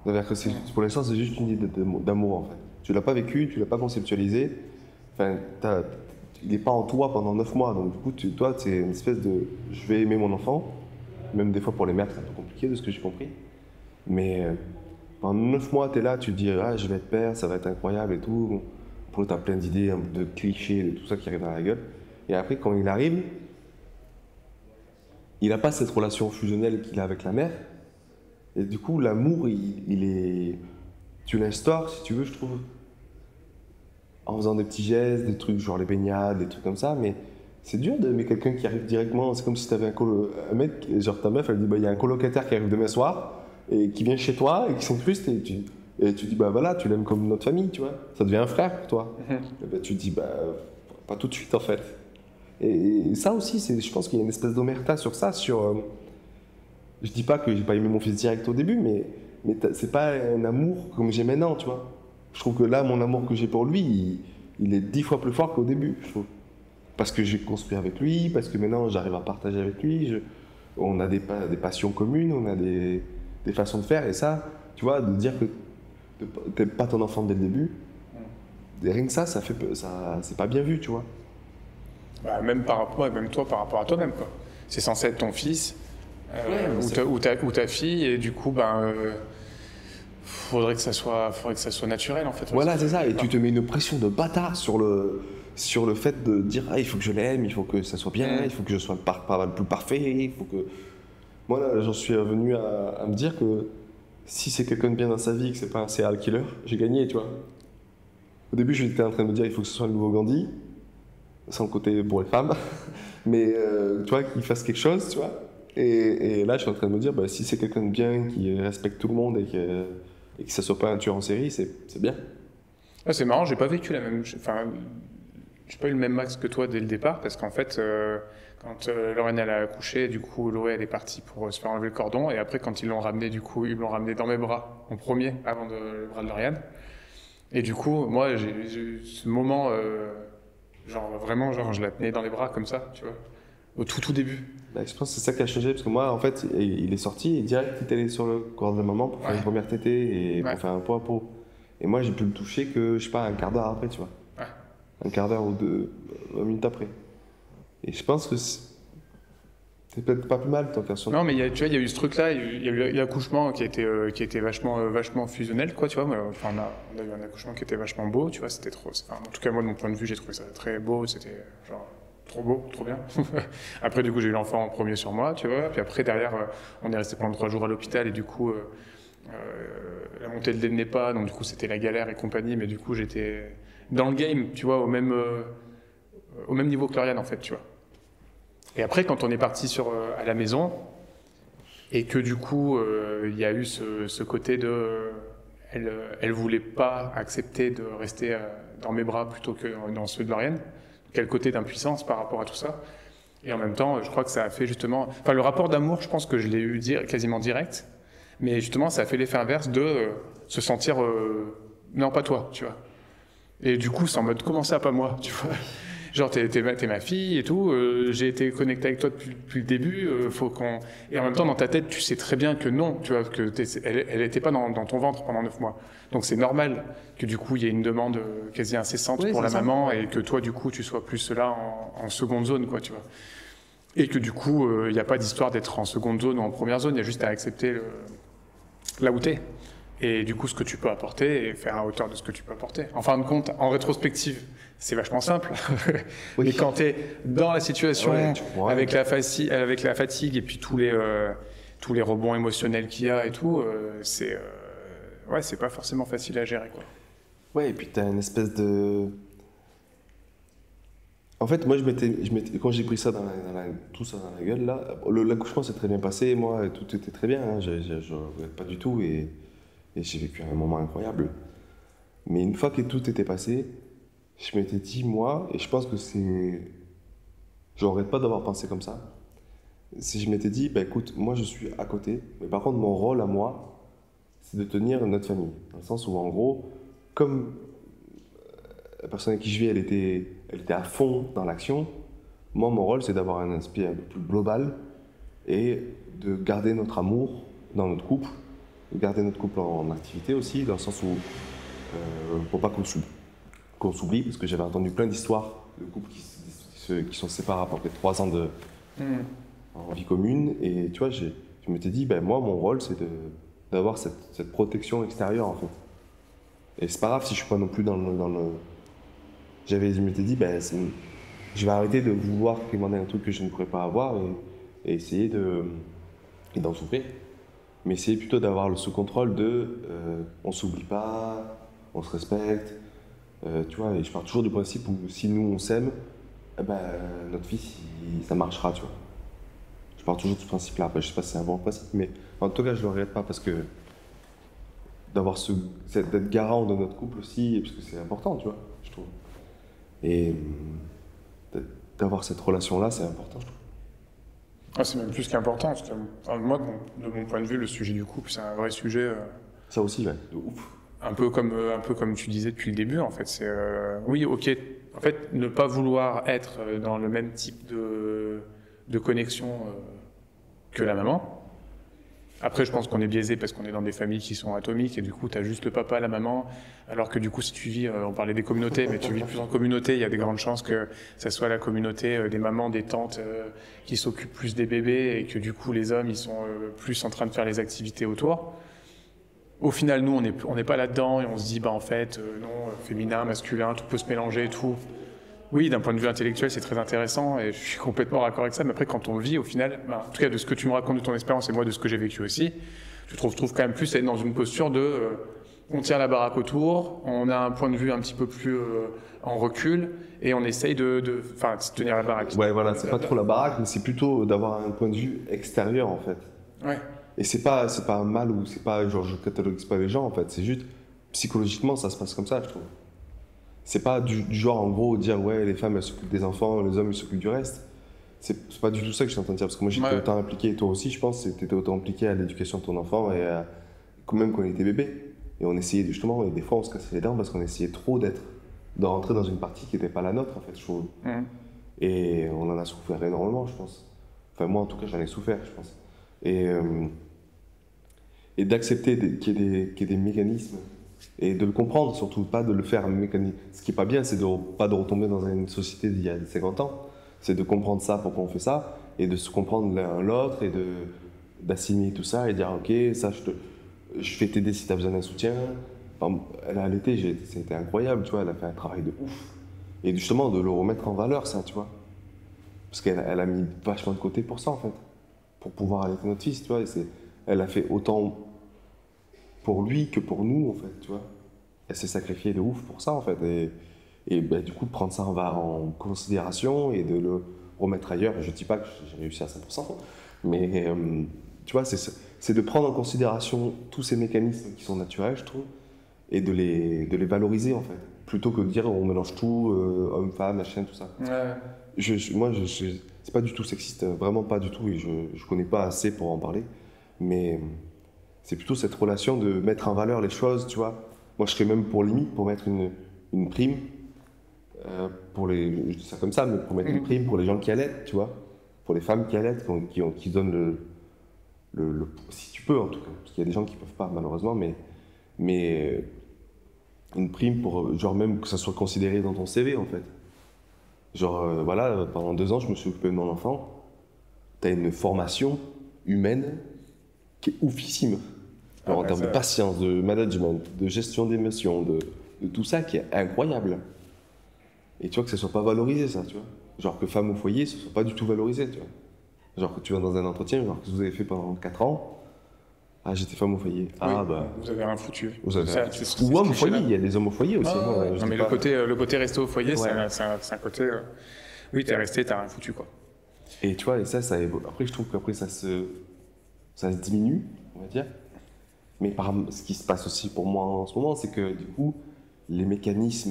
Speaker 2: C'est-à-dire que pour l'instant, c'est juste une idée d'amour, en fait. Tu l'as pas vécu, tu l'as pas conceptualisé. Enfin, il n'est pas en toi pendant 9 mois. Donc, du coup, toi, c'est une espèce de... Je vais aimer mon enfant. Même des fois, pour les mères, c'est un peu compliqué, de ce que j'ai compris. Mais pendant 9 mois, tu es là, tu te dis, ah, je vais être père, ça va être incroyable et tout. Pour nous, tu as plein d'idées, de clichés, de tout ça qui arrive dans la gueule. Et après, quand il arrive, il n'a pas cette relation fusionnelle qu'il a avec la mère. Et du coup, l'amour, il est... Tu l'instaures, si tu veux, je trouve, en faisant des petits gestes, des trucs genre les baignades, des trucs comme ça. Mais c'est dur d'aimer quelqu'un qui arrive directement. C'est comme si tu avais un mec, genre ta meuf, elle dit, bah, y a un colocataire qui arrive demain soir, et qui vient chez toi, et qui s'incruste, et tu dis, bah voilà, tu l'aimes comme notre famille, tu vois. Ça devient un frère pour toi. Et bah, tu te dis, bah, pas tout de suite, en fait. Et ça aussi, je pense qu'il y a une espèce d'omerta sur ça, je dis pas que j'ai pas aimé mon fils direct au début, mais c'est pas un amour comme j'ai maintenant, tu vois. Je trouve que là, mon amour que j'ai pour lui, il est 10 fois plus fort qu'au début, je trouve. Parce que j'ai construit avec lui, parce que maintenant j'arrive à partager avec lui, on a des passions communes, on a des façons de faire, et ça, tu vois, de dire que t'aimes pas ton enfant dès le début, rien que ça c'est pas bien vu, tu vois.
Speaker 1: Bah, même toi par rapport à toi-même, quoi. C'est censé être ton fils ou ta fille, et du coup, faudrait que ça soit naturel, en fait.
Speaker 2: Voilà, c'est ça, et tu te mets une pression de bâtard sur le fait de dire, ah, il faut que je l'aime, il faut que ça soit bien, il faut que je sois le plus parfait, il faut que... Moi, là, j'en suis revenu à me dire que si c'est quelqu'un de bien dans sa vie, que c'est pas un serial killer, j'ai gagné, tu vois. Au début, j'étais en train de me dire, il faut que ce soit le nouveau Gandhi, sans côté pour les femmes, mais tu vois, qu'il fasse quelque chose, tu vois. Et là, je suis en train de me dire, bah, si c'est quelqu'un de bien, qui respecte tout le monde et que ça soit pas un tueur en série, c'est bien.
Speaker 1: Ah, c'est marrant, j'ai pas vécu la même... Enfin, j'ai pas eu le même max que toi dès le départ, parce qu'en fait, quand Lorraine elle a accouché, du coup, Loé elle est partie pour se faire enlever le cordon, et après, quand ils l'ont ramené, du coup, ils l'ont ramené dans mes bras, en premier, avant le bras de Lauriane. Et du coup, moi, j'ai eu ce moment, vraiment, je la tenais dans les bras, comme ça, tu vois, au tout début.
Speaker 2: Bah, je pense que c'est ça qui a changé, parce que moi, en fait, il est sorti et direct, il est allé sur le corps de la maman pour faire une première tétée et pour faire un pot à pot. Et moi, j'ai pu le toucher que, je sais pas, un quart d'heure après, tu vois.
Speaker 1: Ouais.
Speaker 2: Un quart d'heure ou 20 minutes après. Et je pense que c'est peut-être pas plus mal, tant qu'à son...
Speaker 1: Non, mais tu vois, il y a eu ce truc-là, il y a eu l'accouchement qui a été vachement fusionnel, quoi, tu vois. Enfin, on a eu un accouchement qui était vachement beau, tu vois, c'était trop... Enfin, en tout cas, moi, de mon point de vue, j'ai trouvé ça très beau, c'était genre... Trop beau, trop bien. Après, du coup, j'ai eu l'enfant en premier sur moi, tu vois. Puis après, derrière, on est resté pendant 3 jours à l'hôpital et du coup, la montée de lait n'est pas, donc du coup, c'était la galère et compagnie. Mais du coup, j'étais dans le game, tu vois, au même niveau que Lauriane, en fait, tu vois. Et après, quand on est parti à la maison et que du coup, il y a eu ce côté de... Elle voulait pas accepter de rester dans mes bras plutôt que dans ceux de Lauriane. Quel côté d'impuissance par rapport à tout ça. Et en même temps, je crois que ça a fait justement... Enfin, le rapport d'amour, je pense que je l'ai eu quasiment direct, mais justement, ça a fait l'effet inverse de se sentir... non, pas toi, tu vois. Et du coup, c'est en mode, comment ça, pas moi, tu vois. Genre, t'es ma fille et tout, j'ai été connecté avec toi depuis le début, faut qu'on... Et en même temps, dans ta tête, tu sais très bien que non, tu vois, que elle était pas dans ton ventre pendant 9 mois. Donc c'est normal que du coup, il y ait une demande quasi incessante pour la maman, et que toi, du coup, tu sois plus là en seconde zone, quoi, tu vois. Et que du coup, il n'y a pas d'histoire d'être en seconde zone ou en première zone, il y a juste à accepter là où t'es. Et du coup, ce que tu peux apporter, et faire à hauteur de ce que tu peux apporter. En fin de compte, en rétrospective, c'est vachement simple. Oui. Mais quand tu es dans la situation, avec la fatigue et puis tous les rebonds émotionnels qu'il y a et tout, c'est pas forcément facile à gérer, quoi.
Speaker 2: Ouais, et puis tu as une espèce de... En fait, moi, quand j'ai pris ça tout ça dans la gueule, là, l'accouchement s'est très bien passé, moi, tout était très bien, hein, je regrette pas du tout, et j'ai vécu un moment incroyable. Mais une fois que tout était passé, je m'étais dit, moi, et je pense que je regrette pas d'avoir pensé comme ça, si je m'étais dit, bah écoute, moi je suis à côté, mais par contre mon rôle à moi, c'est de tenir notre famille. Dans le sens où, en gros, comme la personne avec qui je vis, elle était à fond dans l'action, moi mon rôle c'est d'avoir un aspect un peu plus global et de garder notre amour dans notre couple garder notre couple en activité aussi, dans le sens où, pour pas qu'on s'oublie, parce que j'avais entendu plein d'histoires de couples qui sont séparés après 3 ans en vie commune, et tu vois, je m'étais dit, ben moi, mon rôle, c'est d'avoir cette protection extérieure, en fait. Et c'est pas grave si je suis pas non plus dans le... Je m'étais dit, ben, je vais arrêter de vouloir demander un truc que je ne pourrais pas avoir et essayer d'en souffrir. Mais essayer plutôt d'avoir ce contrôle on s'oublie pas, on se respecte. Tu vois, et je pars toujours du principe où si nous on s'aime, eh ben, notre fils, ça marchera, tu vois. Je pars toujours de ce principe-là. Après, je sais pas si c'est un bon principe, mais en tout cas, je ne le regrette pas parce que d'être garant de notre couple aussi, parce que c'est important, tu vois, je trouve. Et d'avoir cette relation-là, c'est important, je trouve.
Speaker 1: Ah, c'est même plus qu'important. Parce que, enfin, moi, de mon point de vue, le sujet du couple, c'est un vrai sujet.
Speaker 2: Ça aussi, ouais, de ouf.
Speaker 1: Un peu comme tu disais depuis le début, en fait. C'est oui, ok. En fait, ne pas vouloir être dans le même type de connexion que la maman. Après, je pense qu'on est biaisé parce qu'on est dans des familles qui sont atomiques et du coup, tu as juste le papa, la maman. Alors que du coup, si tu vis, on parlait des communautés, mais tu vis plus en communauté, il y a des grandes chances que ça soit la communauté des mamans, des tantes qui s'occupent plus des bébés et que du coup, les hommes, ils sont plus en train de faire les activités autour. Au final, nous, on n'est pas là-dedans et on se dit, bah en fait, non, féminin, masculin, tout peut se mélanger et tout. Oui, d'un point de vue intellectuel, c'est très intéressant et je suis complètement raccord avec ça. Mais après, quand on vit, au final, bah, en tout cas de ce que tu me racontes de ton expérience et moi de ce que j'ai vécu aussi, je trouve quand même plus être dans une posture on tient la baraque autour, on a un point de vue un petit peu plus en recul et on essaye de tenir la baraque.
Speaker 2: Ouais, voilà, c'est pas trop la baraque, mais c'est plutôt d'avoir un point de vue extérieur en fait.
Speaker 1: Ouais.
Speaker 2: Et c'est pas un mal ou c'est pas genre je catalogue pas les gens en fait, c'est juste psychologiquement ça se passe comme ça, je trouve. C'est pas du genre en gros dire ouais les femmes elles s'occupent des enfants, les hommes ils s'occupent du reste. C'est pas du tout ça que je suis en train de dire parce que moi j'étais autant impliqué, toi aussi je pense, t'étais autant impliqué à l'éducation de ton enfant et même quand on était bébé. Et on essayait justement, et des fois on se cassait les dents parce qu'on essayait trop de rentrer dans une partie qui n'était pas la nôtre en fait, je trouve. Et on en a souffert énormément, je pense. Enfin moi en tout cas j'en ai souffert, je pense. Et d'accepter qu'il y ait des mécanismes et de le comprendre, surtout pas de le faire mécaniquement. Ce qui est pas bien, c'est pas de retomber dans une société d'il y a 50 ans. C'est de comprendre ça, pourquoi on fait ça, et de se comprendre l'un l'autre, et d'assimiler tout ça, et dire ok, ça je vais t'aider si tu as besoin d'un soutien. Enfin, elle a allaité, c'était incroyable, tu vois, elle a fait un travail de ouf. Et justement, de le remettre en valeur, ça, tu vois. Parce qu'elle a mis vachement de côté pour ça, en fait. Pour pouvoir allaiter notre fils, tu vois. Elle a fait autant pour lui que pour nous, en fait, tu vois. Elle s'est sacrifiée de ouf pour ça, en fait. Et bah, du coup, de prendre ça en considération et de le remettre ailleurs. Je ne dis pas que j'ai réussi à 100%, mais tu vois, c'est de prendre en considération tous ces mécanismes qui sont naturels, je trouve, et de les valoriser, en fait. Plutôt que de dire on mélange tout, homme-femme, machin, tout ça.
Speaker 1: Ouais.
Speaker 2: Moi, c'est pas du tout sexiste, vraiment pas du tout, et je connais pas assez pour en parler, mais c'est plutôt cette relation de mettre en valeur les choses, tu vois. Moi, je serais même pour mettre une prime, je dis ça comme ça, mais pour mettre une prime pour les gens qui allaitent, tu vois. Pour les femmes qui allaitent, qui donnent si tu peux en tout cas, parce qu'il y a des gens qui peuvent pas malheureusement, mais une prime pour, genre même que ça soit considéré dans ton CV en fait. Genre, voilà, pendant 2 ans, je me suis occupé de mon enfant. T'as une formation humaine qui est oufissime. Alors, en termes de patience, de management, de gestion d'émotions, de tout ça qui est incroyable. Et tu vois que ça soit pas valorisé, ça, tu vois. Genre que femme au foyer, ce soit pas du tout valorisé, tu vois. Genre que tu vas dans un entretien, genre que vous avez fait pendant 4 ans. Ah, j'étais femme au foyer. Ah,
Speaker 1: oui,
Speaker 2: bah.
Speaker 1: vous avez rien foutu.
Speaker 2: Ou homme au foyer, il y a des hommes au foyer aussi.
Speaker 1: Non, mais le côté rester au foyer, ouais. c'est un côté. Oui, t'es resté, t'as rien foutu, quoi.
Speaker 2: Et tu vois, et ça évolue. Après, je trouve qu'après, ça se diminue, on va dire. Mais ce qui se passe aussi pour moi en ce moment, c'est que du coup, les mécanismes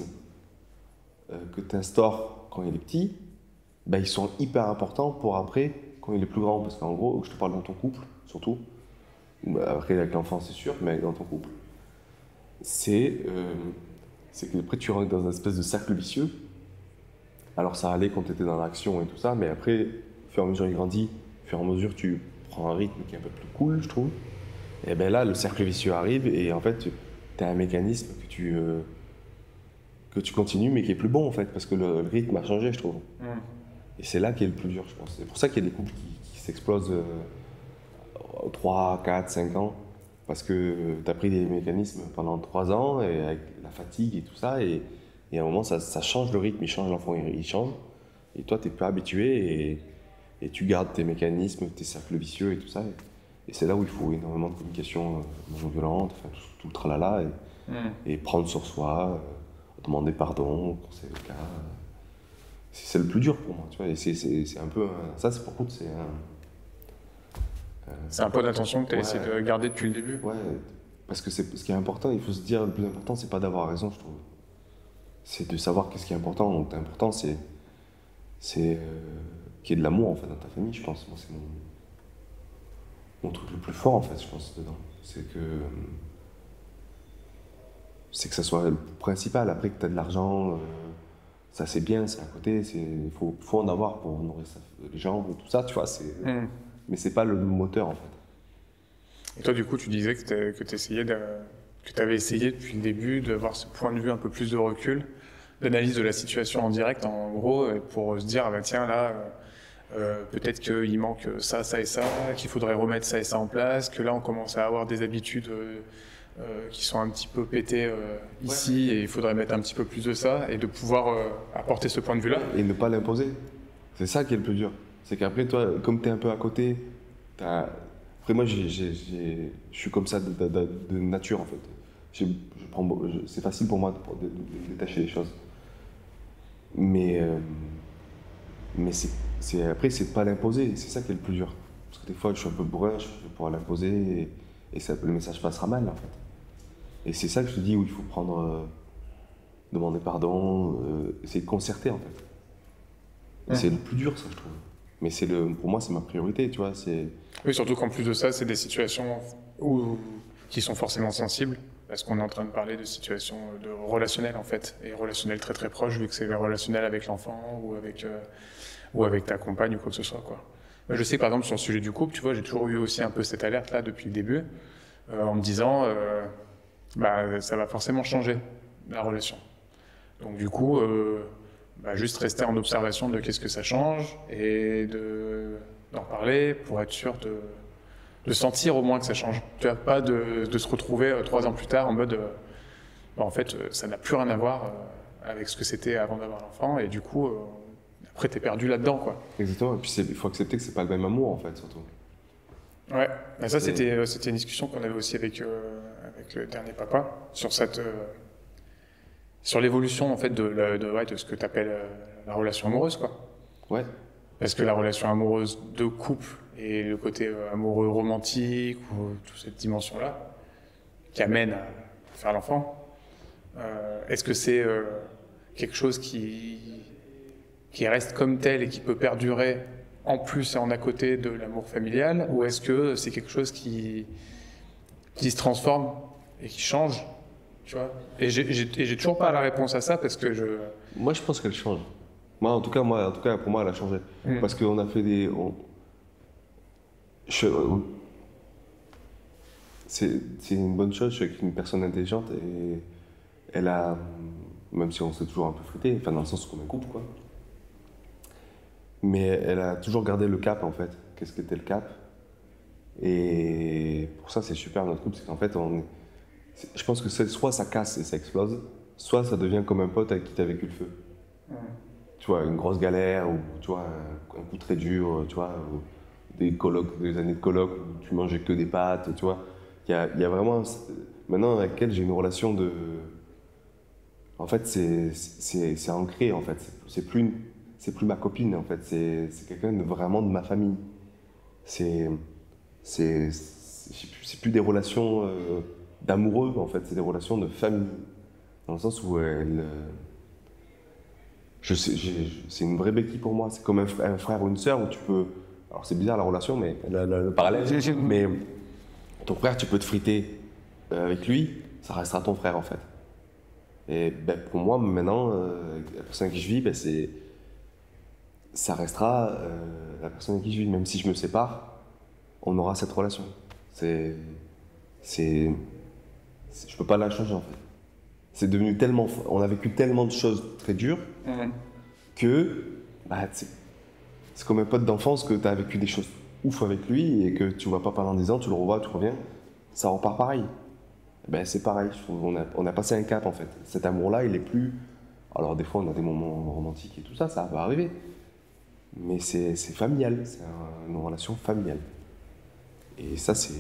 Speaker 2: que tu instaures quand il est petit, bah, ils sont hyper importants pour après, quand il est plus grand. Parce qu'en gros, je te parle dans ton couple, surtout. Après, avec l'enfant, c'est sûr, mais dans ton couple. C'est que après, tu rentres dans une espèce de cercle vicieux. Alors, ça allait quand tu étais dans l'action et tout ça, mais après, au fur et à mesure il grandit, au fur et à mesure tu prends un rythme qui est un peu plus cool, je trouve. Et ben là, le cercle vicieux arrive et en fait, tu as un mécanisme que tu continues mais qui est plus bon en fait, parce que le rythme a changé, je trouve. Et c'est là qui est le plus dur, je pense. C'est pour ça qu'il y a des couples qui s'explosent 3, 4, 5 ans, parce que tu as pris des mécanismes pendant 3 ans, et avec la fatigue et tout ça, et à un moment, ça change le rythme, il change, l'enfant il change, et toi, tu n'es pas habitué, et tu gardes tes mécanismes, tes cercles vicieux et tout ça. Et c'est là où il faut énormément de communication non violente, enfin, tout le tralala, et prendre sur soi, demander pardon quand c'est le cas. C'est le plus dur pour moi, tu vois, et c'est un peu... ça, c'est pour contre,
Speaker 1: c'est un point d'attention que tu as
Speaker 2: ouais,
Speaker 1: essayé de garder depuis le début.
Speaker 2: Ouais, parce que ce qui est important, il faut se dire, le plus important, c'est pas d'avoir raison, je trouve. C'est de savoir qu'est-ce qui est important. Donc, l'important, c'est qu'il y ait de l'amour, en fait, dans ta famille, je pense. Moi, c'est mon truc le plus fort, en fait, je pense, dedans. C'est que ça soit le principal. Après, que tu as de l'argent, ça, c'est bien, c'est à côté. Il faut en avoir pour nourrir les gens, tout ça, tu vois. Mais c'est pas le moteur, en fait.
Speaker 1: Et toi, du coup, tu disais que tu avais essayé depuis le début d'avoir ce point de vue un peu plus de recul, d'analyse de la situation en direct, en gros, pour se dire, ah bah, tiens, là, peut-être qu'il manque ça, ça et ça, qu'il faudrait remettre ça et ça en place, que là, on commence à avoir des habitudes qui sont un petit peu pétées ici, et il faudrait mettre un petit peu plus de ça, et de pouvoir apporter ce point de vue-là.
Speaker 2: Et ne pas l'imposer. C'est ça qui est le plus dur. C'est qu'après, toi, comme tu es un peu à côté, après, moi, je suis comme ça de nature, en fait. C'est facile pour moi de détacher les choses. Mais après, c'est de pas l'imposer. C'est ça qui est le plus dur. Parce que des fois, je suis un peu bourrin, je vais pouvoir l'imposer, et le message passera mal, en fait. Et c'est ça que je te dis, où il faut demander pardon, essayer de concerter, en fait. Et c'est le plus dur, ça, je trouve. Mais pour moi, c'est ma priorité, tu vois.
Speaker 1: Oui, surtout qu'en plus de ça, c'est des situations qui sont forcément sensibles, parce qu'on est en train de parler de situations relationnelles, en fait, et relationnelles très très proches, vu que c'est relationnel avec l'enfant ou avec ta compagne ou quoi que ce soit, quoi. Moi, je sais que, par exemple, sur le sujet du couple, tu vois, j'ai toujours eu aussi un peu cette alerte-là depuis le début, en me disant, bah, ça va forcément changer, la relation. Donc du coup, juste rester en observation de qu'est-ce que ça change et d'en parler pour être sûr de sentir au moins que ça change. Tu vois, pas de se retrouver 3 ans plus tard en mode en fait ça n'a plus rien à voir avec ce que c'était avant d'avoir l'enfant, et du coup après t'es perdu là-dedans, quoi.
Speaker 2: Exactement, et puis il faut accepter que c'est pas le même amour, en fait, surtout.
Speaker 1: Ouais, mais ça c'était une discussion qu'on avait aussi avec le dernier papa sur l'évolution, en fait, de ce que tu appelles la relation amoureuse, quoi.
Speaker 2: Ouais.
Speaker 1: Parce que la relation amoureuse de couple et le côté amoureux romantique, ou toute cette dimension-là, qui amène à faire l'enfant, est-ce que c'est quelque chose qui reste comme tel et qui peut perdurer en plus et en à côté de l'amour familial, ou est-ce que c'est quelque chose qui se transforme et qui change? Tu vois, et j'ai toujours pas la réponse à ça, parce que
Speaker 2: Moi, je pense qu'elle change. Moi, en tout cas, pour moi, elle a changé. Parce qu'on a fait c'est une bonne chose, je suis avec une personne intelligente, et elle a, même si on s'est toujours un peu frité, enfin dans le sens qu'on est couple, quoi. Mais elle a toujours gardé le cap, en fait. Qu'est-ce qu'était le cap? Et pour ça, c'est super notre couple, c'est qu'en fait, je pense que soit ça casse et ça explose, soit ça devient comme un pote avec qui tu as vécu le feu. Tu vois, une grosse galère, ou tu vois, un coup très dur, tu vois, des années de coloc où tu mangeais que des pâtes, tu vois. Il y a vraiment... Maintenant, avec elle, j'ai une relation de... En fait, c'est ancré, en fait. C'est plus ma copine, en fait. C'est quelqu'un vraiment de ma famille. C'est plus des relations d'amoureux, en fait. C'est des relations de famille. Dans le sens où c'est une vraie béquille pour moi. C'est comme un frère ou une sœur où tu peux... Alors c'est bizarre la relation, mais le parallèle. Mais ton frère, tu peux te friter avec lui, ça restera ton frère, en fait. Et ben, pour moi, maintenant, la personne avec qui je vis, ça restera la personne avec qui je vis. Même si je me sépare, on aura cette relation. je peux pas la changer en fait. C'est devenu tellement, on a vécu tellement de choses très dures que bah, c'est comme un pote d'enfance que tu as vécu des choses ouf avec lui et que tu vois pas pendant 10 ans, tu le revois, tu reviens, ça repart pareil. Ben, c'est pareil, je trouve, on a passé un cap en fait. Cet amour-là, il est plus. Alors des fois, on a des moments romantiques et tout ça, ça va arriver. Mais c'est familial, c'est une relation familiale. Et ça, c'est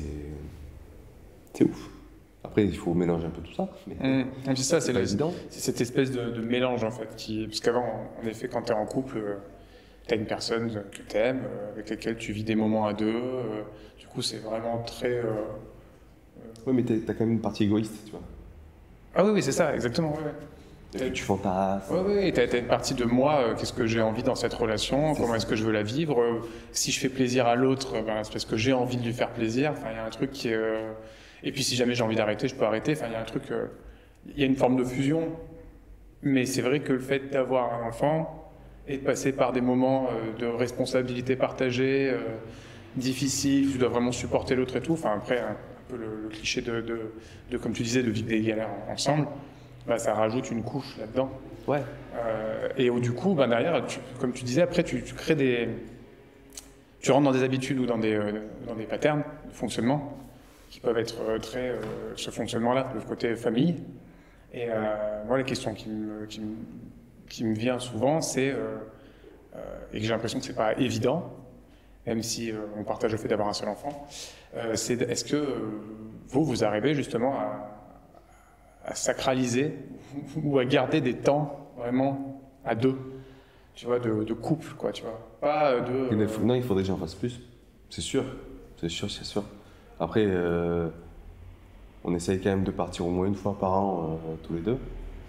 Speaker 2: ouf. Après, il faut mélanger un peu tout ça. Mais
Speaker 1: c'est ça, c'est
Speaker 2: évident.
Speaker 1: C'est cette espèce de mélange en fait. Parce qu'avant, en effet, quand tu es en couple, tu as une personne que tu aimes, avec laquelle tu vis des moments à deux. Du coup, c'est vraiment très.
Speaker 2: Oui, mais t'as quand même une partie égoïste, tu vois.
Speaker 1: Ah oui, c'est ça, exactement. Ouais.
Speaker 2: Tu fantasmes.
Speaker 1: Oui, t'as une partie de moi, qu'est-ce que j'ai envie dans cette relation, comment est-ce que je veux la vivre. Si je fais plaisir à l'autre, c'est parce que j'ai envie de lui faire plaisir. Enfin, il y a un truc qui est. Et puis si jamais j'ai envie d'arrêter, je peux arrêter. Enfin, il y a un truc. Il y a une forme de fusion. Mais c'est vrai que le fait d'avoir un enfant et de passer par des moments de responsabilité partagée, difficiles, tu dois vraiment supporter l'autre et tout. Enfin, après, un peu le cliché de, comme tu disais, de vivre des galères ensemble. Bah, ça rajoute une couche là-dedans.
Speaker 2: Ouais.
Speaker 1: Et du coup, derrière, comme tu disais, après, tu crées des. Tu rentres dans des habitudes ou dans des patterns de fonctionnement qui peuvent être très. Ce fonctionnement-là, le côté famille. Et moi, la question qui me vient souvent, c'est. Et que j'ai l'impression que c'est pas évident, même si on partage le fait d'avoir un seul enfant, c'est est-ce que vous arrivez justement à sacraliser ou à garder des temps vraiment à deux, tu vois, de couple, quoi, tu vois, pas de...
Speaker 2: Non, il faudrait que j'en fasse plus, c'est sûr. Après, on essaye quand même de partir au moins une fois par an, tous les deux.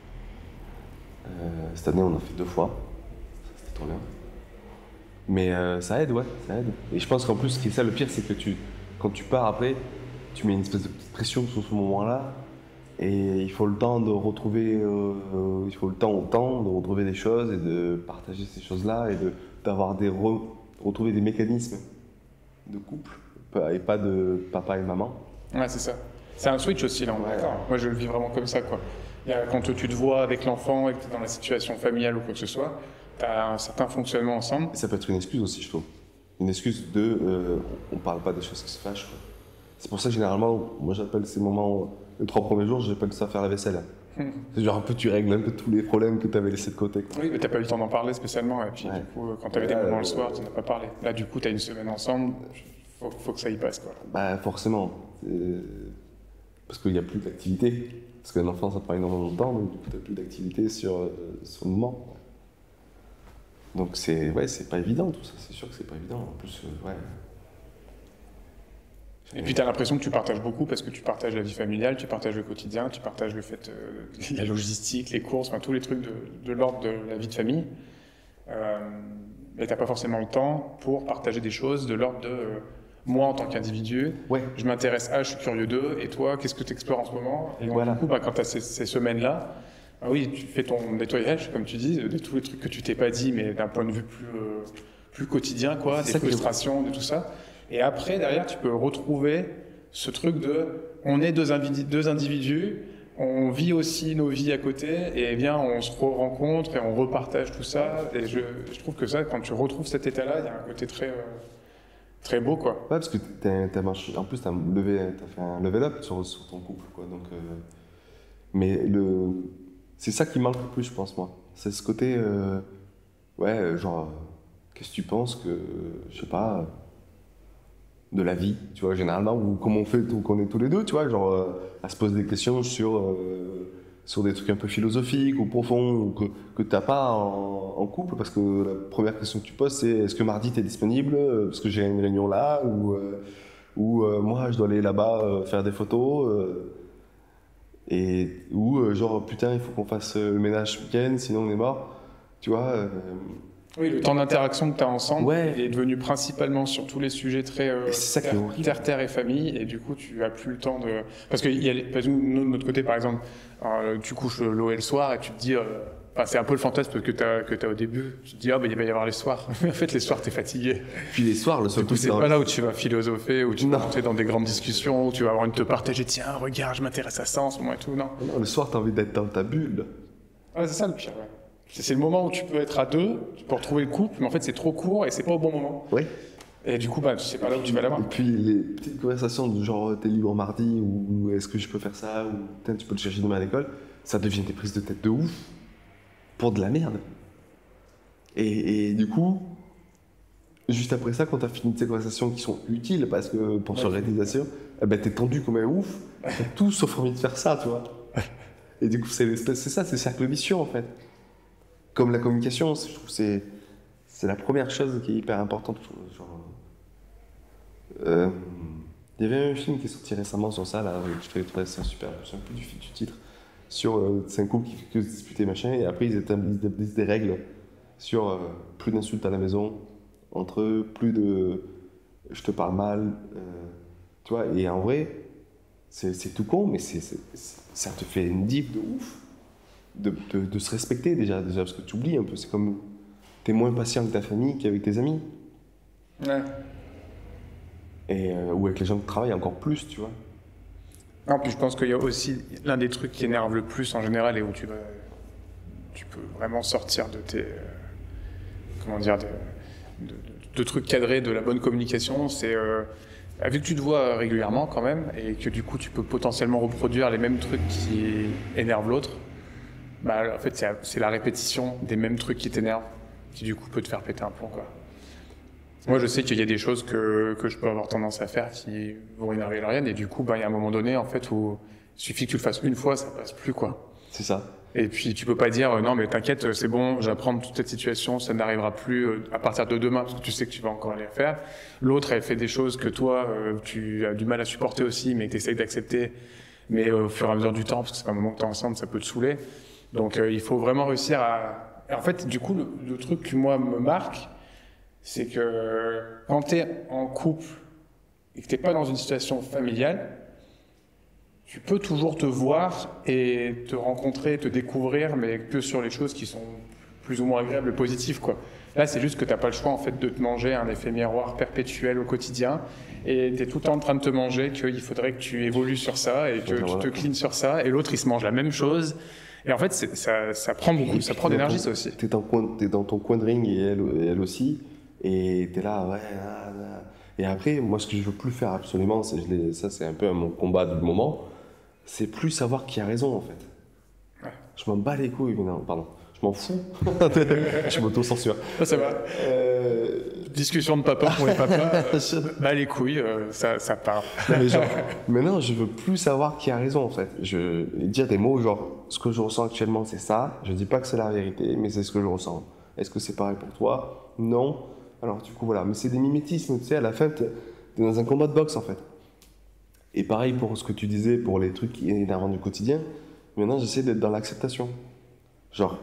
Speaker 2: Cette année, on en fait 2 fois, c'était trop bien. Mais ça aide, ouais, ça aide. Et je pense qu'en plus, ce qui est ça, le pire, c'est que quand tu pars après, tu mets une espèce de petite pression sur ce moment-là. Et il faut le temps de retrouver, de retrouver des choses et de partager ces choses-là et retrouver des mécanismes de couple et pas de papa et maman.
Speaker 1: Ouais, c'est ça. C'est un switch aussi, là, on est d'accord. Moi, je le vis vraiment comme ça, quoi. Quand tu te vois avec l'enfant et que tu es dans la situation familiale ou quoi que ce soit, tu as un certain fonctionnement ensemble.
Speaker 2: Et ça peut être une excuse aussi, je trouve. Une excuse on parle pas des choses qui se fâchent, quoi. C'est pour ça que généralement, moi j'appelle ces moments, les 3 premiers jours, j'appelle ça faire la vaisselle. C'est genre un peu, tu règles un peu tous les problèmes que tu avais laissés de côté, quoi.
Speaker 1: Oui, mais t'as pas eu le temps d'en parler spécialement. Et puis du coup, quand tu avais des moments le soir, tu n'en as pas parlé. Là, du coup, tu as une semaine ensemble, faut que ça y passe, quoi.
Speaker 2: Bah forcément. Parce qu'il n'y a plus d'activité. Parce qu'un enfant, ça prend énormément de temps, donc du coup, tu n'as plus d'activité sur le moment. Donc c'est pas évident tout ça, c'est sûr que c'est pas évident. En plus,
Speaker 1: Et puis tu as l'impression que tu partages beaucoup parce que tu partages la vie familiale, tu partages le quotidien, tu partages le fait, la logistique, les courses, tous les trucs de l'ordre de la vie de famille. Mais tu n'as pas forcément le temps pour partager des choses de l'ordre de moi en tant qu'individu, je m'intéresse à, je suis curieux d'eux, et toi, qu'est-ce que tu explores en ce moment? Et donc, du coup, quand tu as ces semaines-là, oui, tu fais ton nettoyage, comme tu dis, de tous les trucs que tu t'es pas dit, mais d'un point de vue plus quotidien, quoi, des frustrations, de tout ça. Et après, derrière, tu peux retrouver ce truc de on est deux individus, on vit aussi nos vies à côté, et bien on se rencontre et on repartage tout ça. Et je trouve que ça, quand tu retrouves cet état-là, il y a un côté très, très beau, quoi.
Speaker 2: Ouais, parce que t'as marché, en plus t'as fait un level up sur ton couple, quoi. Donc, mais c'est ça qui manque le plus, je pense, moi. C'est ce côté, genre, qu'est-ce que tu penses que, je sais pas, de la vie, tu vois, généralement, ou comment on fait qu'on est tous les deux, tu vois, genre, à se poser des questions sur des trucs un peu philosophiques ou profonds, ou que t'as pas en couple, parce que la première question que tu poses, c'est est-ce que mardi t'es disponible, parce que j'ai une réunion là, ou moi je dois aller là-bas faire des photos, ou genre putain il faut qu'on fasse le ménage ce week-end, sinon on est mort, tu vois.
Speaker 1: Oui, le temps d'interaction que tu as ensemble est devenu principalement sur tous les sujets très terre et famille, et du coup tu as plus le temps de... Parce que nous, de notre côté par exemple, tu couches l'eau le soir et tu te dis Enfin, c'est un peu le fantasme que t'as au début. Tu te dis, il va y avoir les soirs. Mais en fait, les soirs, t'es fatigué.
Speaker 2: Puis les soirs, le seul
Speaker 1: Du coup, c'est pas là où tu vas philosopher, où tu vas rentrer dans des grandes discussions, où tu vas avoir envie de te partager, tiens, regarde, je m'intéresse à ça en ce moment et tout. Non,
Speaker 2: le soir, t'as envie d'être dans ta bulle.
Speaker 1: Ouais, c'est ça le pire. Ouais. C'est le moment où tu peux être à deux, tu peux retrouver le couple, mais en fait, c'est trop court et c'est pas au bon moment.
Speaker 2: Oui.
Speaker 1: Et du coup, c'est pas là où tu vas l'avoir.
Speaker 2: Et puis les petites conversations du genre t'es libre mardi ou est-ce que je peux faire ça ou putain, tu peux le chercher demain à l'école, ça devient des prises de tête de ouf pour de la merde. Et du coup, juste après ça, quand t'as fini ces conversations qui sont utiles parce que pour l'organisation, t'es tendu comme un ouf, t'as tout sauf envie de faire ça, tu vois. Et du coup, c'est ça, c'est le cercle vicieux en fait. Comme la communication, je trouve que c'est la première chose qui est hyper importante. Genre, il y avait un film qui est sorti récemment sur ça, là, je trouvais ça super, je me souviens plus du titre, sur c'est un couple qui fait que se disputer machin, et après ils établissent des règles sur plus d'insultes à la maison, entre eux, plus de je te parle mal, tu vois, et en vrai, c'est tout con, mais ça te fait une diff de ouf, de se respecter déjà, parce que tu oublies un peu, c'est comme t'es moins patient avec ta famille qu'avec tes amis.
Speaker 1: Ouais.
Speaker 2: Ou avec les gens qui travaillent encore plus, tu vois.
Speaker 1: Non, puis je pense qu'il y a aussi l'un des trucs qui énerve le plus en général et où tu peux vraiment sortir de tes de trucs cadrés, de la bonne communication, c'est vu que tu te vois régulièrement quand même et que du coup tu peux potentiellement reproduire les mêmes trucs qui énervent l'autre, en fait c'est la répétition des mêmes trucs qui t'énervent qui du coup peut te faire péter un plomb, quoi. Moi, je sais qu'il y a des choses que je peux avoir tendance à faire qui vont énerver Lauriane, et du coup, il y a un moment donné, en fait, où il suffit que tu le fasses une fois, ça passe plus, quoi.
Speaker 2: C'est ça.
Speaker 1: Et puis, tu peux pas dire, non, mais t'inquiète, c'est bon, j'apprends toute cette situation, ça n'arrivera plus à partir de demain, parce que tu sais que tu vas encore aller faire. L'autre, elle fait des choses que toi, tu as du mal à supporter aussi, mais que tu essayes d'accepter, mais au fur et à mesure du temps, parce que c'est pas un moment que t'es ensemble, ça peut te saouler. Donc, il faut vraiment réussir à... Et en fait, du coup, le truc qui, moi, me marque, c'est que quand tu es en couple et que tu n'es pas dans une situation familiale, tu peux toujours te voir et te rencontrer, te découvrir, mais que sur les choses qui sont plus ou moins agréables et positives, quoi. Là, c'est juste que tu n'as pas le choix en fait, de te manger un effet miroir perpétuel au quotidien, et tu es tout le temps en train de te manger qu'il faudrait que tu évolues sur ça et que tu te cleans sur ça, et l'autre, il se mange la même chose. Et en fait, ça prend beaucoup, ça prend d'énergie, ça aussi.
Speaker 2: T'es dans ton coin de ring et elle aussi. Et t'es là, ouais, là. Et après, moi, ce que je veux plus faire absolument, ça c'est un peu mon combat du moment, c'est plus savoir qui a raison, en fait. Ouais. Je m'en bats les couilles, non, pardon. Je m'en fous. Je m'auto-censure.
Speaker 1: Ça va. Discussion de papa pour les papas. Les couilles, ça part.
Speaker 2: Mais non, je veux plus savoir qui a raison, en fait. Dire des mots genre, ce que je ressens actuellement, c'est ça. Je dis pas que c'est la vérité, mais c'est ce que je ressens. Est-ce que c'est pareil pour toi? Non. Alors du coup voilà, mais c'est des mimétismes, tu sais, à la fin t'es dans un combat de boxe en fait. Et pareil pour ce que tu disais, pour les trucs énervants du quotidien, maintenant j'essaie d'être dans l'acceptation. Genre,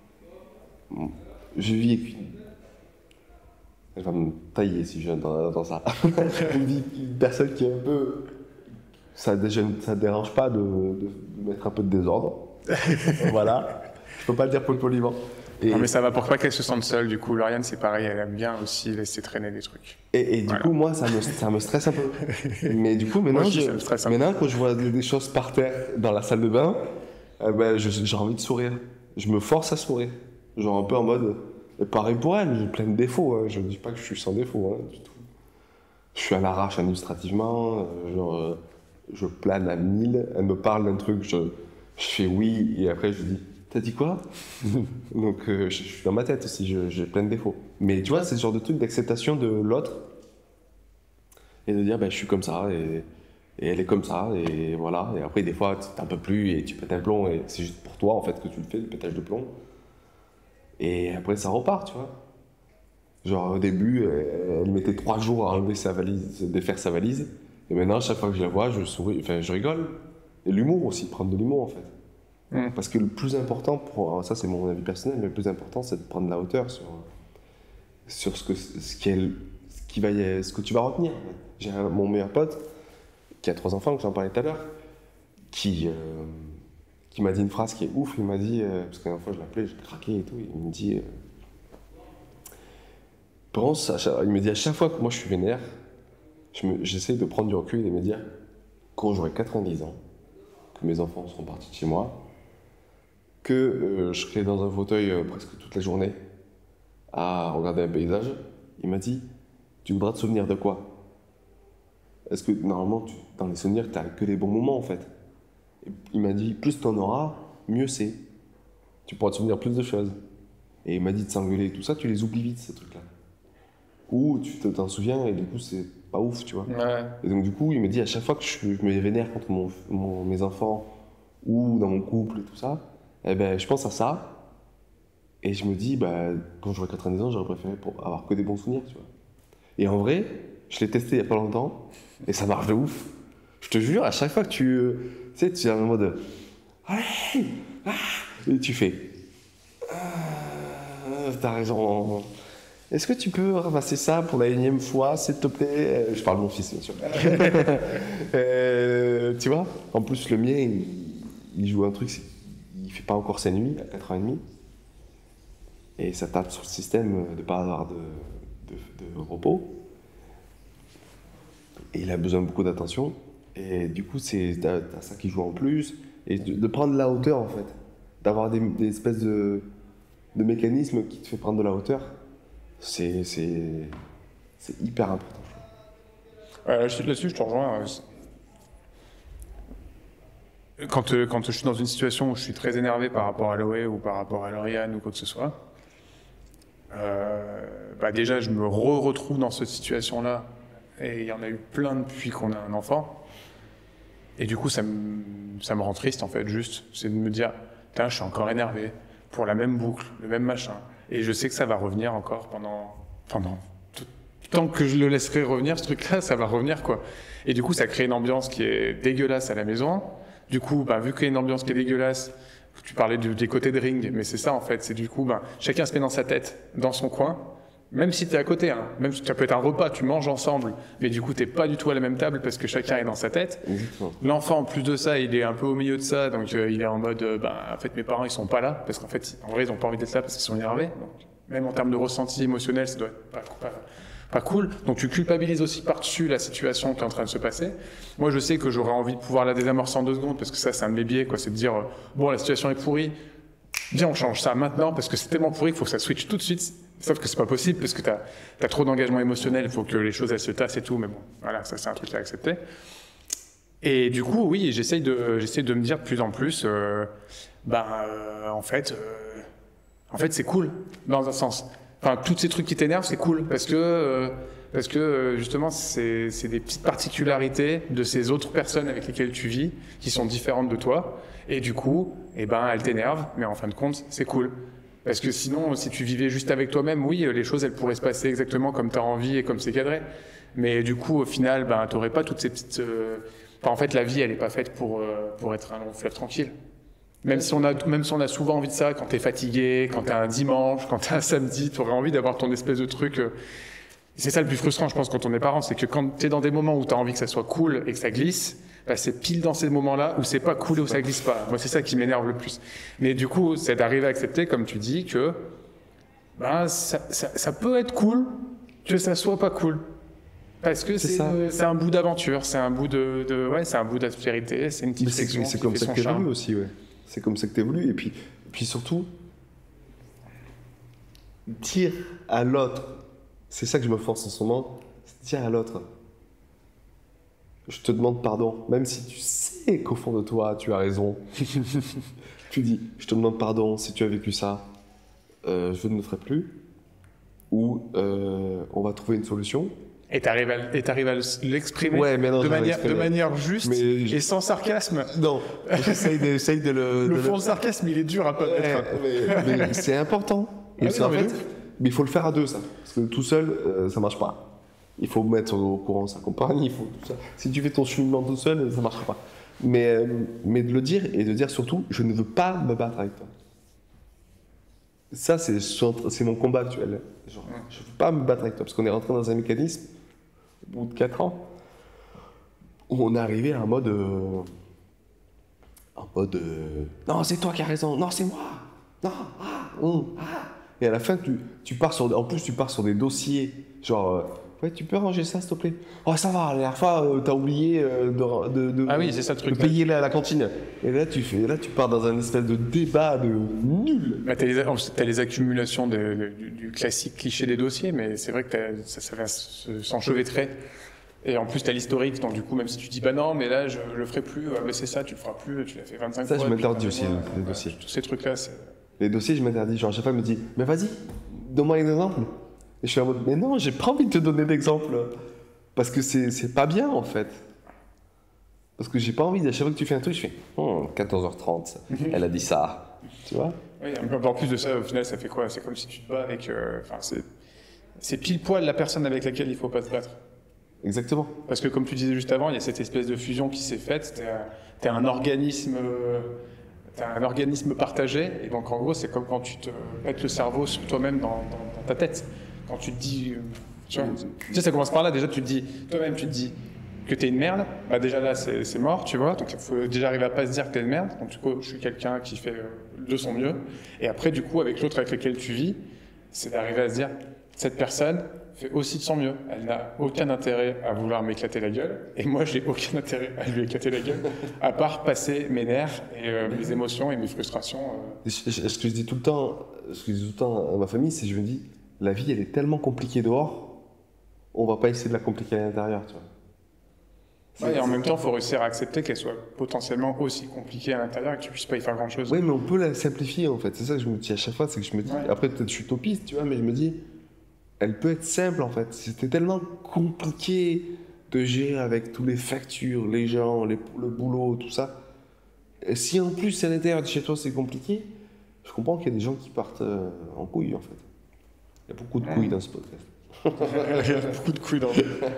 Speaker 2: je vis avec elle va me tailler si je viens dans ça. Une personne qui est un peu... Ça dérange pas de mettre un peu de désordre. Voilà, je peux pas le dire poliment.
Speaker 1: Non, mais ça va pour pas qu'elle se sente seule, du coup. Lauriane, c'est pareil, elle aime bien aussi laisser traîner des trucs.
Speaker 2: Et du coup, moi, ça me stresse un peu. Mais du coup, maintenant, quand je vois des choses par terre dans la salle de bain, j'ai envie de sourire. Je me force à sourire. Genre un peu en mode... Et pareil pour elle, j'ai plein de défauts. Hein. Je ne dis pas que je suis sans défaut, hein, du tout. Je suis à l'arrache administrativement, je plane à 1000. Elle me parle d'un truc, je fais oui, et après je dis... T'as dit quoi? Donc je suis dans ma tête aussi, j'ai plein de défauts. Mais tu vois, c'est ce genre de truc d'acceptation de l'autre et de dire je suis comme ça et elle est comme ça et voilà. Et après des fois t'en peux plus et tu pètes un plomb et c'est juste pour toi en fait que tu le fais, le pétage de plomb. Et après ça repart, tu vois. Genre au début, elle mettait 3 jours à enlever sa valise, défaire sa valise. Et maintenant, chaque fois que je la vois, je souris, enfin je rigole. Et l'humour aussi, prendre de l'humour en fait. Parce que le plus important, ça c'est mon avis personnel, mais le plus important c'est de prendre la hauteur sur ce que tu vas retenir. J'ai mon meilleur pote qui a 3 enfants, que j'en parlais tout à l'heure, qui qui m'a dit une phrase qui est ouf. Il m'a dit, parce que la dernière fois je l'appelais, je craquais et tout, il me dit, il me dit à chaque fois que moi je suis vénère, j'essaie de prendre du recul et de me dire, quand j'aurai 90 ans, que mes enfants seront partis de chez moi, que je serai dans un fauteuil presque toute la journée à regarder un paysage. Il m'a dit, tu voudras te souvenir de quoi? Est-ce que normalement, dans les souvenirs, tu n'as que les bons moments en fait? Et il m'a dit, plus tu en auras, mieux c'est. Tu pourras te souvenir plus de choses. Et il m'a dit de s'engueuler et tout ça, tu les oublies vite ces trucs-là. Ou tu t'en souviens et du coup, c'est pas ouf, tu vois.
Speaker 1: Ouais.
Speaker 2: Et donc du coup, il me dit à chaque fois que je me vénère contre mes enfants ou dans mon couple et tout ça, eh ben, je pense à ça. Et je me dis, bah, quand j'aurai 90 ans, j'aurais préféré avoir que des bons souvenirs, tu vois. Et en vrai, je l'ai testé il y a pas longtemps, et ça marche de ouf. Je te jure, à chaque fois que tu sais, tu es en mode, allez, et tu fais, t'as raison. Est-ce que tu peux ramasser ça pour la énième fois, s'il te plaît? Je parle de mon fils, bien sûr. Tu vois, en plus, le mien, il joue un truc, il fait pas encore sa nuit, à 4h30. Et ça tape sur le système de ne pas avoir de repos. Et il a besoin de beaucoup d'attention. Et du coup, t'as ça qui joue en plus. Et de prendre de la hauteur, en fait. D'avoir des espèces de mécanismes qui te fait prendre de la hauteur. C'est hyper important.
Speaker 1: Là-dessus, je te rejoins. Quand je suis dans une situation où je suis très énervé par rapport à Loé ou par rapport à Lauriane ou quoi que ce soit, déjà je me retrouve dans cette situation-là, et il y en a eu plein depuis qu'on a un enfant, et du coup ça me rend triste en fait, juste, c'est de me dire, putain, je suis encore énervé pour la même boucle, le même machin, et je sais que ça va revenir encore pendant tant que je le laisserai revenir, ce truc-là, ça va revenir quoi. Et du coup ça crée une ambiance qui est dégueulasse à la maison. Du coup, vu qu'il y a une ambiance qui est dégueulasse, tu parlais des côtés de ring, mais c'est ça en fait, c'est du coup, chacun se met dans sa tête, dans son coin, même si tu es à côté, hein, même si ça peut être un repas, tu manges ensemble, mais du coup, tu n'es pas du tout à la même table parce que chacun est dans sa tête. L'enfant, en plus de ça, il est un peu au milieu de ça, donc il est en mode, en fait, mes parents, ils sont pas là, parce qu'en fait, en vrai, ils n'ont pas envie d'être là parce qu'ils sont énervés. Donc, même en termes de ressenti émotionnel, ça doit être pas cool. Donc tu culpabilises aussi par-dessus la situation qui est en train de se passer. Moi, je sais que j'aurais envie de pouvoir la désamorcer en 2 secondes, parce que ça, c'est un de mes biais, quoi. C'est de dire, bon, la situation est pourrie, viens, on change ça maintenant, parce que c'est tellement pourri qu'il faut que ça switch tout de suite. Sauf que c'est pas possible, parce que t'as trop d'engagement émotionnel, il faut que les choses, elles se tassent et tout, mais bon, voilà, ça, c'est un truc à accepter. Et du coup, oui, j'essaye de me dire de plus en plus, en fait, c'est cool, dans un sens. Enfin, tous ces trucs qui t'énervent, c'est cool, parce que justement, c'est des petites particularités de ces autres personnes avec lesquelles tu vis, qui sont différentes de toi, et du coup, elles t'énervent, mais en fin de compte, c'est cool. Parce que sinon, si tu vivais juste avec toi-même, oui, les choses, elles pourraient se passer exactement comme tu as envie et comme c'est cadré. Mais du coup, au final, tu n'aurais pas toutes ces petites... en fait, la vie, elle n'est pas faite pour être un long fleuve tranquille. Même si on a souvent envie de ça, quand t'es fatigué, quand t'es un dimanche, quand t'es un samedi, t'aurais envie d'avoir ton espèce de truc. C'est ça le plus frustrant, je pense, quand on est parent, c'est que quand t'es dans des moments où t'as envie que ça soit cool et que ça glisse, c'est pile dans ces moments-là où c'est pas cool et où ça glisse pas. Moi, c'est ça qui m'énerve le plus. Mais du coup, c'est d'arriver à accepter, comme tu dis, que ça peut être cool, que ça soit pas cool. Parce que c'est un bout d'aventure, c'est un bout c'est un bout d'aspérité, c'est une petite section.
Speaker 2: C'est comme ça que t'évolues aussi, ouais. C'est comme ça que t'évolues. Et puis surtout, dire à l'autre, c'est ça que je me force en ce moment, c'est dire à l'autre, je te demande pardon, même si tu sais qu'au fond de toi, tu as raison. Tu dis, je te demande pardon si tu as vécu ça, je ne le ferai plus, ou on va trouver une solution.
Speaker 1: Et t'arrives à l'exprimer de manière juste et sans sarcasme.
Speaker 2: Non, j'essaye de le...
Speaker 1: Le fond de sarcasme, il est dur à pas mettre.
Speaker 2: Mais c'est important. Mais il faut le faire à deux, ça. Parce que tout seul, ça marche pas. Il faut mettre au courant sa compagne, il faut tout ça. Si tu fais ton cheminement tout seul, ça marchera pas. Mais de le dire, et de dire surtout, je ne veux pas me battre avec toi. Ça, c'est mon combat actuel. Genre, je ne veux pas me battre avec toi, parce qu'on est rentré dans un mécanisme, au bout de 4 ans, où on est arrivé à un mode... en mode non, c'est toi qui as raison, non, c'est moi, non, Et à la fin, tu pars sur des dossiers, genre, ouais, tu peux ranger ça, s'il te plaît? Oh, ça va, la dernière fois, t'as oublié
Speaker 1: Ah oui, c'est ça le truc.
Speaker 2: de payer la cantine. Et là, tu pars dans un espèce de débat de nul.
Speaker 1: Bah, t'as les accumulations du classique cliché des dossiers, mais c'est vrai que ça va s'enchevêtrer. Et en plus, t'as l'historique, donc du coup, même si tu dis bah non, mais là, je le ferai plus, mais c'est ça, tu le feras plus, tu l'as fait 25 fois.
Speaker 2: Ça, je m'interdis aussi, les dossiers.
Speaker 1: Tous ces trucs-là, c'est.
Speaker 2: Les dossiers, je m'interdis. Genre, à chaque fois, elle me dit, mais vas-y, donne-moi un exemple. Et je suis en mode, mais non, j'ai pas envie de te donner d'exemple. Parce que c'est pas bien, en fait. Parce que j'ai pas envie, à chaque fois que tu fais un truc, je fais, 14h30, elle a dit ça. Tu vois?
Speaker 1: Oui, en plus de ça, au final, ça fait quoi? C'est comme si tu te bats avec. C'est pile poil la personne avec laquelle il faut pas se battre.
Speaker 2: Exactement.
Speaker 1: Parce que comme tu disais juste avant, il y a cette espèce de fusion qui s'est faite. T'es un organisme. T'as un organisme partagé, et donc en gros, c'est comme quand tu te pètes le cerveau sur toi-même dans ta tête. Quand tu te dis. Tu sais, ça commence par là, déjà, toi-même, tu te dis que t'es une merde, bah déjà là, c'est mort, tu vois. Donc il faut déjà arriver à pas se dire que t'es une merde. Donc du coup, je suis quelqu'un qui fait de son mieux. Et après, du coup, avec l'autre avec lequel tu vis, c'est d'arriver à se dire, cette personne fait aussi de son mieux. Elle n'a aucun intérêt à vouloir m'éclater la gueule, et moi, j'ai aucun intérêt à lui éclater la gueule, à part passer mes nerfs et mes émotions et mes frustrations.
Speaker 2: Ce que je dis tout le temps, à ma famille, c'est je me dis, la vie, elle est tellement compliquée dehors, on va pas essayer de la compliquer à l'intérieur, tu vois.
Speaker 1: Ouais, et en même temps, il faut réussir à accepter qu'elle soit potentiellement aussi compliquée à l'intérieur et que tu puisses pas y faire grand-chose.
Speaker 2: Oui, mais on peut la simplifier, en fait. C'est ça que je me dis à chaque fois, c'est que je me dis, après, peut-être je suis utopiste, tu vois, mais je me dis, elle peut être simple, en fait. C'était tellement compliqué de gérer avec tous les factures, les gens, le boulot, tout ça. Et si en plus, à l'intérieur de chez toi, c'est compliqué, je comprends qu'il y a des gens qui partent en couille, en fait. Il y a beaucoup de couilles dans ce podcast.
Speaker 1: Il y a beaucoup de couilles dans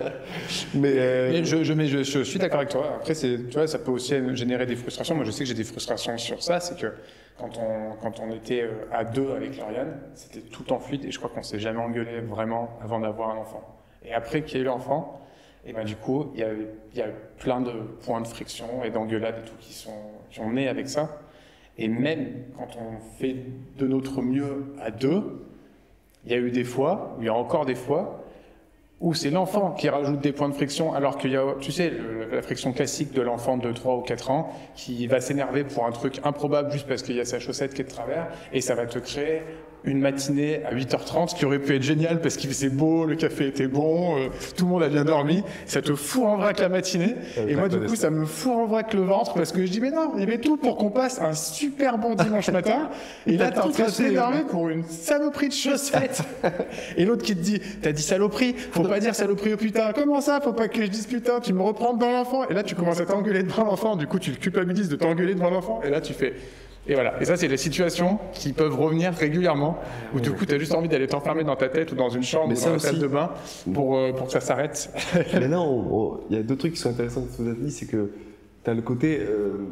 Speaker 1: mais je suis d'accord avec toi. Après, tu vois, ça peut aussi générer des frustrations. Moi, je sais que j'ai des frustrations sur ça. C'est que quand on était à deux avec Lauriane, c'était tout en fluide et je crois qu'on s'est jamais engueulé vraiment avant d'avoir un enfant. Et après qu'il y ait eu l'enfant, et ben du coup, il y a plein de points de friction et d'engueulades et tout qui ont né avec ça. Et même quand on fait de notre mieux à deux, il y a eu des fois, il y a encore des fois, où c'est l'enfant qui rajoute des points de friction, alors qu'il y a, tu sais, la friction classique de l'enfant de 3 ou 4 ans, qui va s'énerver pour un truc improbable juste parce qu'il y a sa chaussette qui est de travers, et ça va te créer une matinée à 8h30 qui aurait pu être géniale parce qu'il faisait beau, le café était bon, tout le monde a bien dormi, ça te fout en vrac la matinée, et moi du coup ça me fout en vrac le ventre parce que je dis mais non, il y avait tout pour qu'on passe un super bon dimanche matin, et là t'es en train de t'énerver pour une saloperie de chaussettes, et l'autre qui te dit, t'as dit saloperie, faut pas dire saloperie au putain, comment ça, faut pas que je dise putain, tu me reprends devant l'enfant, et là tu commences à t'engueuler devant l'enfant, du coup tu le culpabilises de t'engueuler devant l'enfant, et là tu fais... Et voilà. Et ça, c'est des situations qui peuvent revenir régulièrement, où du coup, tu as juste envie d'aller t'enfermer dans ta tête ou dans une chambre ou dans la salle de bain pour que ça s'arrête.
Speaker 2: Mais là, il y a deux trucs qui sont intéressants que tu as dit, c'est que tu as le côté,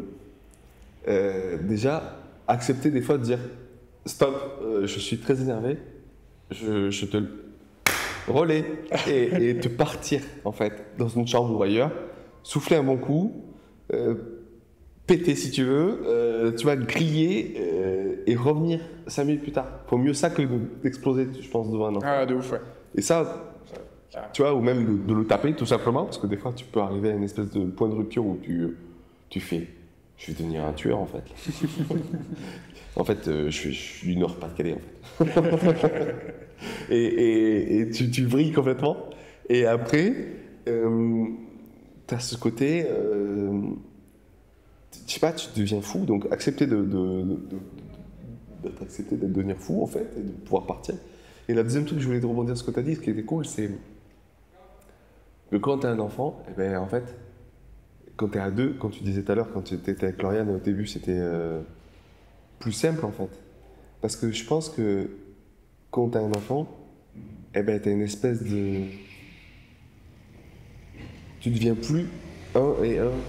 Speaker 2: déjà, accepter des fois de dire « Stop, je suis très énervé, je te relais » et te partir, en fait, dans une chambre ou ailleurs, souffler un bon coup, péter si tu veux, tu vas griller et revenir 5 minutes plus tard. Faut mieux ça que d'exploser, je pense, devant un enfant.
Speaker 1: Ah, de ouf, ouais.
Speaker 2: Et ça, tu vois, ou même de le taper tout simplement, parce que des fois tu peux arriver à une espèce de point de rupture où tu fais, je vais devenir un tueur en fait. En fait, je suis du Nord-Pas-de-Calais en fait. et tu vrilles complètement. Et après, tu as ce côté... je sais pas, tu deviens fou, donc accepter d'accepter de devenir fou en fait, et de pouvoir partir. Et la deuxième truc que je voulais te rebondir sur ce que tu as dit, ce qui était cool, c'est que quand tu as un enfant, et ben en fait, quand tu es à deux, comme tu disais tout à l'heure, quand tu étais avec Lauriane au début, c'était plus simple en fait. Parce que je pense que quand tu as un enfant, et ben tu as une espèce de... Tu deviens plus un et un.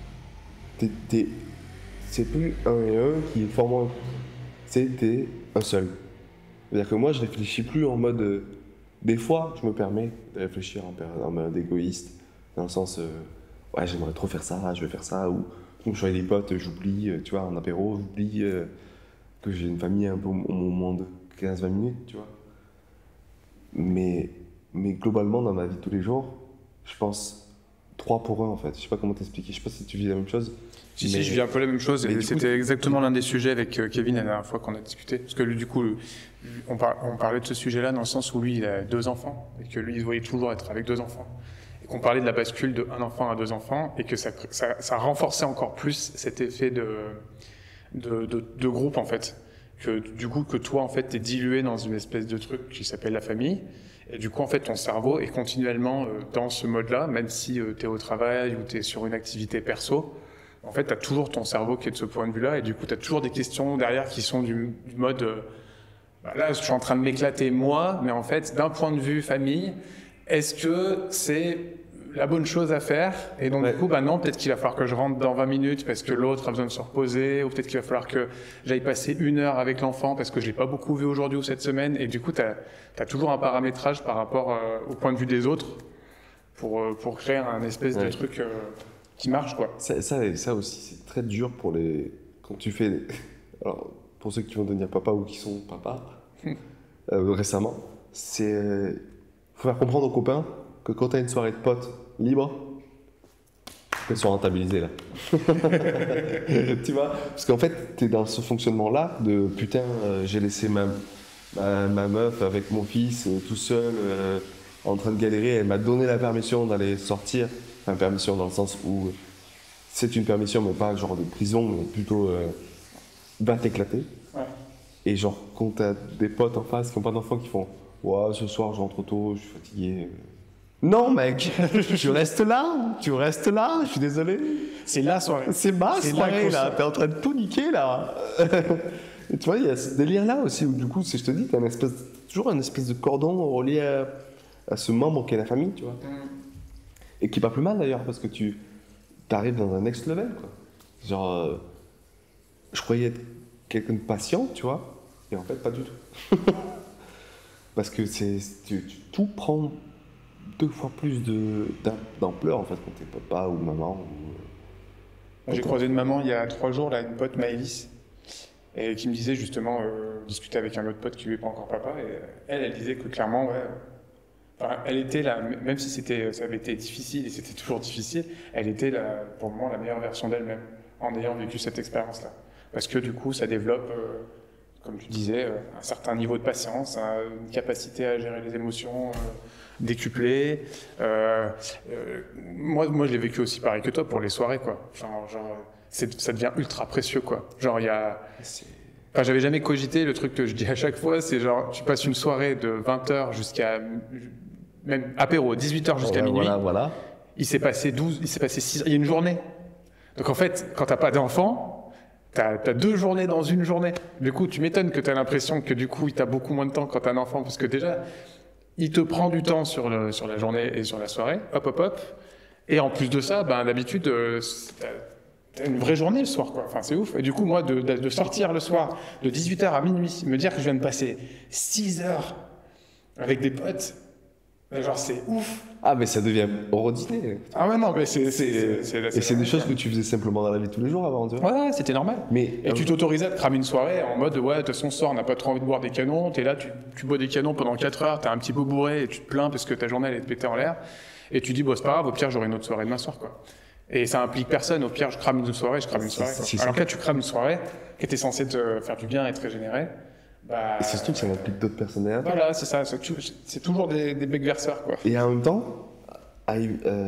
Speaker 2: C'est plus un et un qui est formant, t'es un seul. C'est-à-dire que moi, je réfléchis plus en mode. Des fois, je me permets de réfléchir en mode égoïste, dans le sens ouais, j'aimerais trop faire ça, je vais faire ça, ou Comme je suis avec des potes, j'oublie, tu vois, en apéro, j'oublie que j'ai une famille un peu au moment de 15-20 minutes, tu vois. Mais globalement, dans ma vie de tous les jours, je pense 3 pour 1 en fait. Je sais pas comment t'expliquer, je sais pas si tu vis la même chose.
Speaker 1: Si, je vis un peu la même chose. Et c'était exactement l'un des sujets avec Kevin la dernière fois qu'on a discuté. Parce que lui, du coup, on parlait de ce sujet-là dans le sens où lui, il a 2 enfants. Et que lui, il voyait toujours être avec 2 enfants. Et qu'on parlait de la bascule de 1 enfant à 2 enfants. Et que ça renforçait encore plus cet effet de groupe, en fait. Que du coup, que toi, en fait, t'es dilué dans une espèce de truc qui s'appelle la famille. Et du coup, en fait, ton cerveau est continuellement dans ce mode-là, même si t'es au travail ou t'es sur une activité perso. En fait, tu as toujours ton cerveau qui est de ce point de vue-là, et du coup, tu as toujours des questions derrière qui sont du mode là, je suis en train de m'éclater moi, mais en fait, d'un point de vue famille, est-ce que c'est la bonne chose à faire? Et donc, du coup, non, peut-être qu'il va falloir que je rentre dans 20 minutes parce que l'autre a besoin de se reposer, ou peut-être qu'il va falloir que j'aille passer 1 heure avec l'enfant parce que je l'ai pas beaucoup vu aujourd'hui ou cette semaine, et du coup, tu as toujours un paramétrage par rapport au point de vue des autres pour créer un espèce de truc qui marche, quoi.
Speaker 2: Ça aussi, c'est très dur quand tu fais... Alors, pour ceux qui vont devenir papa ou qui sont papa, récemment, c'est... faut faire comprendre aux copains que quand tu as une soirée de potes libre, qu'elles sont rentabilisées, là. Tu vois? Parce qu'en fait, tu es dans ce fonctionnement-là de putain, j'ai laissé ma meuf avec mon fils tout seul en train de galérer. Elle m'a donné la permission d'aller sortir. Enfin, permission dans le sens où c'est une permission, mais pas genre de prison, mais plutôt va t'éclater.
Speaker 1: Ouais.
Speaker 2: Et genre, quand t'as des potes en face qui n'ont pas d'enfants qui font ouais, ce soir je rentre tôt, je suis fatigué. Non, mec, tu restes là, je suis désolé.
Speaker 1: C'est la soirée.
Speaker 2: C'est ma soirée, là, t'es en train de tout niquer, là. Et tu vois, il y a ce délire-là aussi, où du coup, je te dis, t'as toujours un espèce de cordon relié à ce membre qu'est la famille, tu vois. Et qui est pas plus mal d'ailleurs, parce que tu arrives dans un next level, quoi. Genre, je croyais être quelqu'un de patient, tu vois, et en fait, pas du tout. Parce que tout prend 2 fois plus d'ampleur, en fait, quand t'es papa ou maman.
Speaker 1: J'ai croisé une maman il y a 3 jours, là, une pote, Maëlys, et qui me disait justement, discuter avec un autre pote qui lui est pas encore papa, et elle disait que clairement, ouais. Enfin, elle était là, même si ça avait été difficile, et c'était toujours difficile, elle était pour le moment la meilleure version d'elle-même, en ayant vécu cette expérience-là. Parce que du coup, ça développe, comme tu disais, un certain niveau de patience, une capacité à gérer les émotions décuplées. Moi, je l'ai vécu aussi pareil que toi pour les soirées, quoi. Ça devient ultra précieux, quoi. Genre, Enfin, j'avais jamais cogité, le truc que je dis à chaque fois, c'est genre, tu passes une soirée de 20h jusqu'à, même apéro, 18h jusqu'à minuit.
Speaker 2: Voilà.
Speaker 1: Il s'est passé 6, il y a une journée. Donc en fait, quand t'as pas d'enfant, t'as 2 journées dans une journée. Du coup, tu m'étonnes que t'as l'impression que du coup, il t'a beaucoup moins de temps quand t'as un enfant, parce que déjà, il te prend du temps sur la journée et sur la soirée, hop. Et en plus de ça, d'habitude, t'as une vraie journée le soir, quoi. Enfin, c'est ouf. Et du coup, moi, de sortir le soir, de 18h à minuit, me dire que je viens de passer 6 heures avec des potes, genre, c'est ouf.
Speaker 2: Ah, mais ça devient ordinaire.
Speaker 1: Ah ouais, non, mais c'est
Speaker 2: Et c'est des choses que tu faisais simplement dans la vie de tous les jours avant, tu vois.
Speaker 1: Ouais, c'était normal. Et tu t'autorisais à te cramer une soirée en mode, ouais, de toute façon, ce soir, on n'a pas trop envie de boire des canons, t'es là, tu bois des canons pendant 4 heures, t'es un petit peu bourré et tu te plains parce que ta journée, elle est pétée en l'air. Et tu dis, bon, c'est pas grave, au pire, j'aurai une autre soirée demain soir, quoi. Et ça implique personne, au pire, je crame une soirée. Alors que là, tu crames une soirée qui était censée te faire du bien et te régénérer.
Speaker 2: Et c'est surtout que ça implique d'autres personnes derrière.
Speaker 1: Voilà, c'est ça, c'est toujours des becs verseurs, quoi.
Speaker 2: Et en même temps, à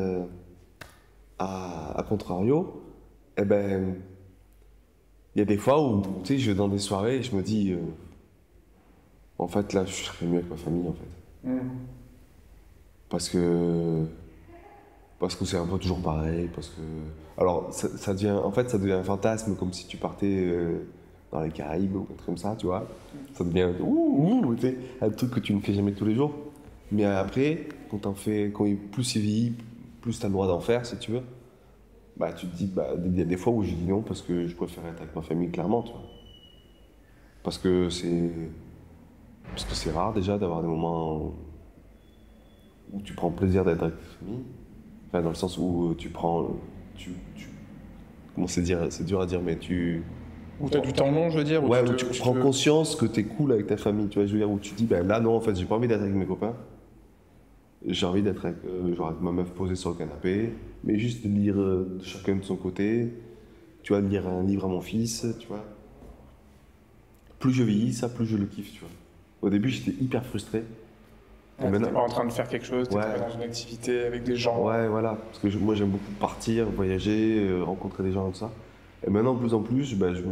Speaker 2: contrario, il y a des fois où, tu sais, je vais dans des soirées et je me dis, en fait, là, je serais mieux avec ma famille, en fait. Parce que c'est un peu toujours pareil, parce que... Alors, ça devient un fantasme, comme si tu partais dans les Caraïbes ou un truc comme ça, tu vois. Ça devient tu sais, un truc que tu ne fais jamais tous les jours. Mais après, plus il vieillit, plus tu as le droit d'en faire, si tu veux. Tu te dis, il y a des fois où je dis non, parce que je préfère être avec ma famille, clairement, tu vois. Parce que c'est rare, déjà, d'avoir des moments où tu prends plaisir d'être avec ta famille. Enfin, dans le sens où tu prends... Bon, c'est dur à dire, mais
Speaker 1: Où tu as du temps long, je veux dire.
Speaker 2: Ouais, où tu prends conscience que tu es cool avec ta famille, tu vois, je veux dire, où tu dis, ben là, non, en fait, j'ai pas envie d'être avec mes copains. J'ai envie d'être avec, genre avec ma meuf posée sur le canapé, mais juste de lire chacun de son côté, tu vois, de lire un livre à mon fils, tu vois. Plus je vieillis, ça, plus je le kiffe, tu vois. Au début, j'étais hyper frustré.
Speaker 1: Ouais, t'étais pas en train de faire quelque chose, t'étais pas dans une activité avec des gens.
Speaker 2: Ouais, voilà, parce que moi j'aime beaucoup partir, voyager, rencontrer des gens, tout ça. Et maintenant, de plus en plus, bah, je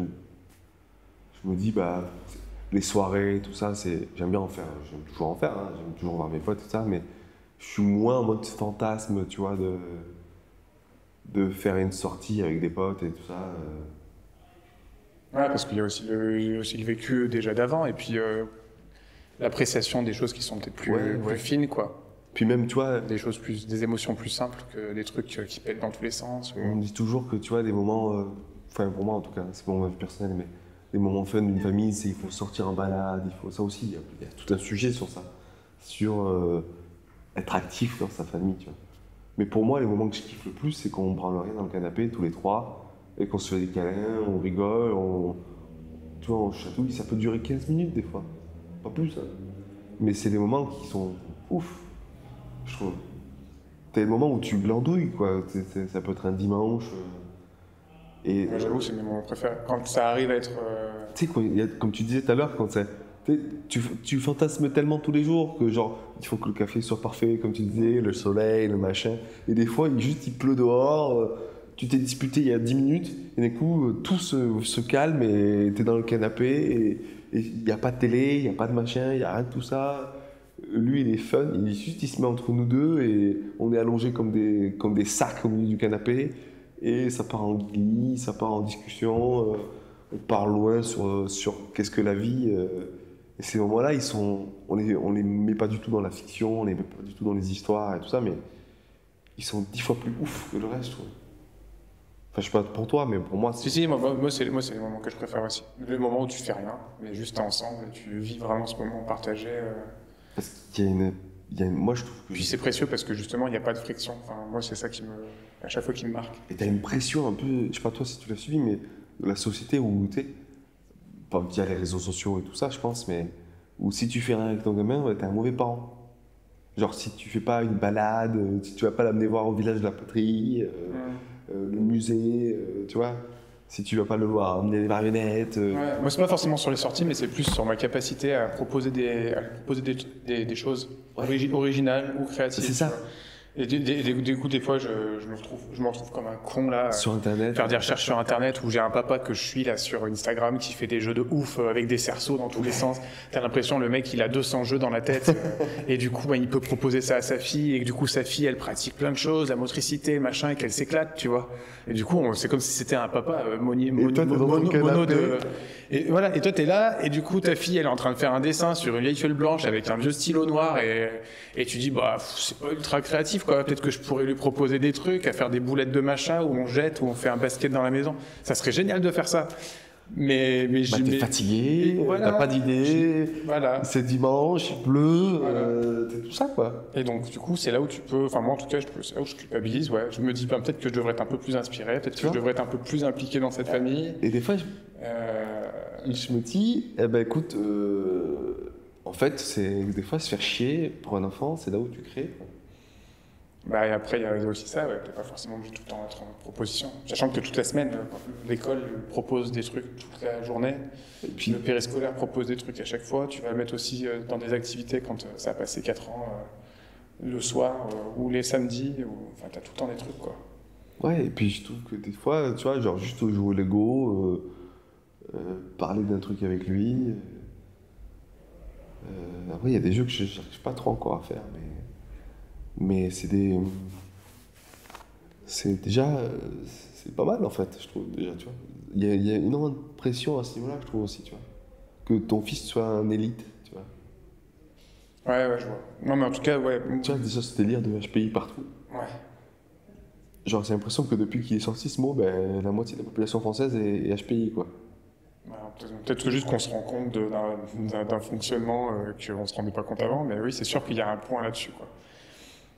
Speaker 2: me dis, bah, les soirées, tout ça, j'aime bien en faire, j'aime toujours en faire, hein, j'aime toujours voir mes potes, tout ça, mais je suis moins en mode fantasme, tu vois, de faire une sortie avec des potes et tout ça.
Speaker 1: Ouais, parce qu'il y a aussi le vécu déjà d'avant, et puis l'appréciation des choses qui sont peut-être plus fines, quoi.
Speaker 2: Puis même, tu vois...
Speaker 1: Des émotions plus simples que des trucs qui pètent dans tous les sens.
Speaker 2: On me dit toujours que, tu vois, des moments... Enfin, pour moi, en tout cas, c'est mon avis personnel, mais les moments fun d'une famille, c'est il faut sortir en balade, il faut... Ça aussi, il y a tout un sujet sur ça. Sur être actif dans sa famille, tu vois. Mais pour moi, les moments que je kiffe le plus, c'est quand on branle rien dans le canapé, tous les trois, et qu'on se fait des câlins, on rigole, tu vois, on chatouille. Ça peut durer 15 minutes, des fois. Pas plus, hein. Mais c'est des moments qui sont ouf, je trouve. T'as des moments où tu glandouilles, quoi. Ça peut être un dimanche.
Speaker 1: Et j'avoue, c'est mes moments préférés. Quand ça arrive à être...
Speaker 2: Tu sais, comme tu disais tout à l'heure, quand tu fantasmes tellement tous les jours que, genre, il faut que le café soit parfait, comme tu disais, le soleil, le machin. Et des fois, il pleut dehors, tu t'es disputé il y a 10 minutes, et d'un coup, tout se calme et t'es dans le canapé, et il n'y a pas de télé, il n'y a pas de machin, il n'y a rien de tout ça. Lui, il est fun, il se met entre nous deux, et on est allongés comme des sacs au milieu du canapé, et ça part en guillis, ça part en discussion, on part loin sur qu'est-ce que la vie. Et ces moments-là, on les met pas du tout dans la fiction, on les met pas du tout dans les histoires et tout ça, mais ils sont 10 fois plus ouf que le reste, je trouve. Enfin, je sais pas pour toi, mais pour moi, c'est...
Speaker 1: Si, moi c'est les moments que je préfère aussi. Le moment où tu fais rien, mais juste t'es ensemble, et tu vis vraiment ce moment partagé.
Speaker 2: Parce qu'il y a une... Moi, je trouve que...
Speaker 1: Puis c'est précieux parce que justement, il n'y a pas de friction. Enfin, moi, c'est ça à chaque fois qui me marque.
Speaker 2: Et t'as une pression un peu, je sais pas toi si tu l'as suivi, mais de la société où tu es, pas via les réseaux sociaux et tout ça, je pense, mais où si tu fais rien avec ton gamin, ouais, t'es un mauvais parent. Genre, si tu fais pas une balade, si tu vas pas l'amener voir au village de la poterie, le musée, tu vois, si tu vas pas le voir emmener des marionnettes.
Speaker 1: Ouais, moi, c'est pas forcément sur les sorties, mais c'est plus sur ma capacité à proposer des choses originales ou créatives.
Speaker 2: C'est ça.
Speaker 1: Et du coup, des fois, je me retrouve comme un con là.
Speaker 2: Sur Internet.
Speaker 1: Faire des recherches sur Internet où j'ai un papa que je suis là sur Instagram qui fait des jeux de ouf avec des cerceaux dans tous les sens. T'as l'impression le mec il a 200 jeux dans la tête et du coup il peut proposer ça à sa fille et que du coup sa fille elle pratique plein de choses, la motricité, machin, et qu'elle s'éclate, tu vois. Et du coup c'est comme si c'était un papa mono de... Et voilà, et toi t'es là et du coup ta fille elle est en train de faire un dessin sur une vieille feuille blanche avec un vieux stylo noir et tu dis bah c'est pas ultra créatif quoi, peut-être que je pourrais lui proposer des trucs, à faire des boulettes de machin où on jette, où on fait un basket dans la maison. Ça serait génial de faire ça. Mais
Speaker 2: t'es fatigué,
Speaker 1: voilà,
Speaker 2: t'as pas d'idée,
Speaker 1: voilà.
Speaker 2: C'est dimanche, il pleut, c'est tout ça quoi.
Speaker 1: Et donc du coup c'est là où tu peux, enfin moi en tout cas c'est là où je culpabilise, ouais. Je me dis ben, peut-être que je devrais être un peu plus inspiré, peut-être que je devrais être un peu plus impliqué dans cette famille.
Speaker 2: Et des fois je me dis, eh ben écoute, en fait c'est des fois se faire chier pour un enfant, c'est là où tu crées.
Speaker 1: Bah, et après, il y a aussi ça, ouais, t'es pas forcément obligé tout le temps être en proposition. Sachant que toute la semaine, l'école propose des trucs toute la journée, et puis le périscolaire propose des trucs à chaque fois. Tu vas le mettre aussi dans des activités quand ça a passé 4 ans, le soir ou les samedis, enfin, t'as tout le temps des trucs, quoi.
Speaker 2: Ouais, et puis je trouve que des fois, tu vois, genre juste jouer au Lego, parler d'un truc avec lui. Après, il y a des jeux que je n'arrive pas trop encore à faire, mais c'est déjà c'est pas mal en fait, je trouve déjà, tu vois. Il y a énormément de pression à ce niveau-là, je trouve aussi, tu vois. Que ton fils soit un élite, tu vois.
Speaker 1: Ouais, je vois. Non, mais en tout cas, ouais.
Speaker 2: Tu vois, déjà ce délire de HPI partout.
Speaker 1: Ouais.
Speaker 2: Genre, j'ai l'impression que depuis qu'il est sorti ce mot, ben, la moitié de la population française est HPI, quoi.
Speaker 1: Peut-être que juste qu'on se rend compte d'un fonctionnement qu'on ne se rendait pas compte avant, mais oui, c'est sûr qu'il y a un point là-dessus, quoi.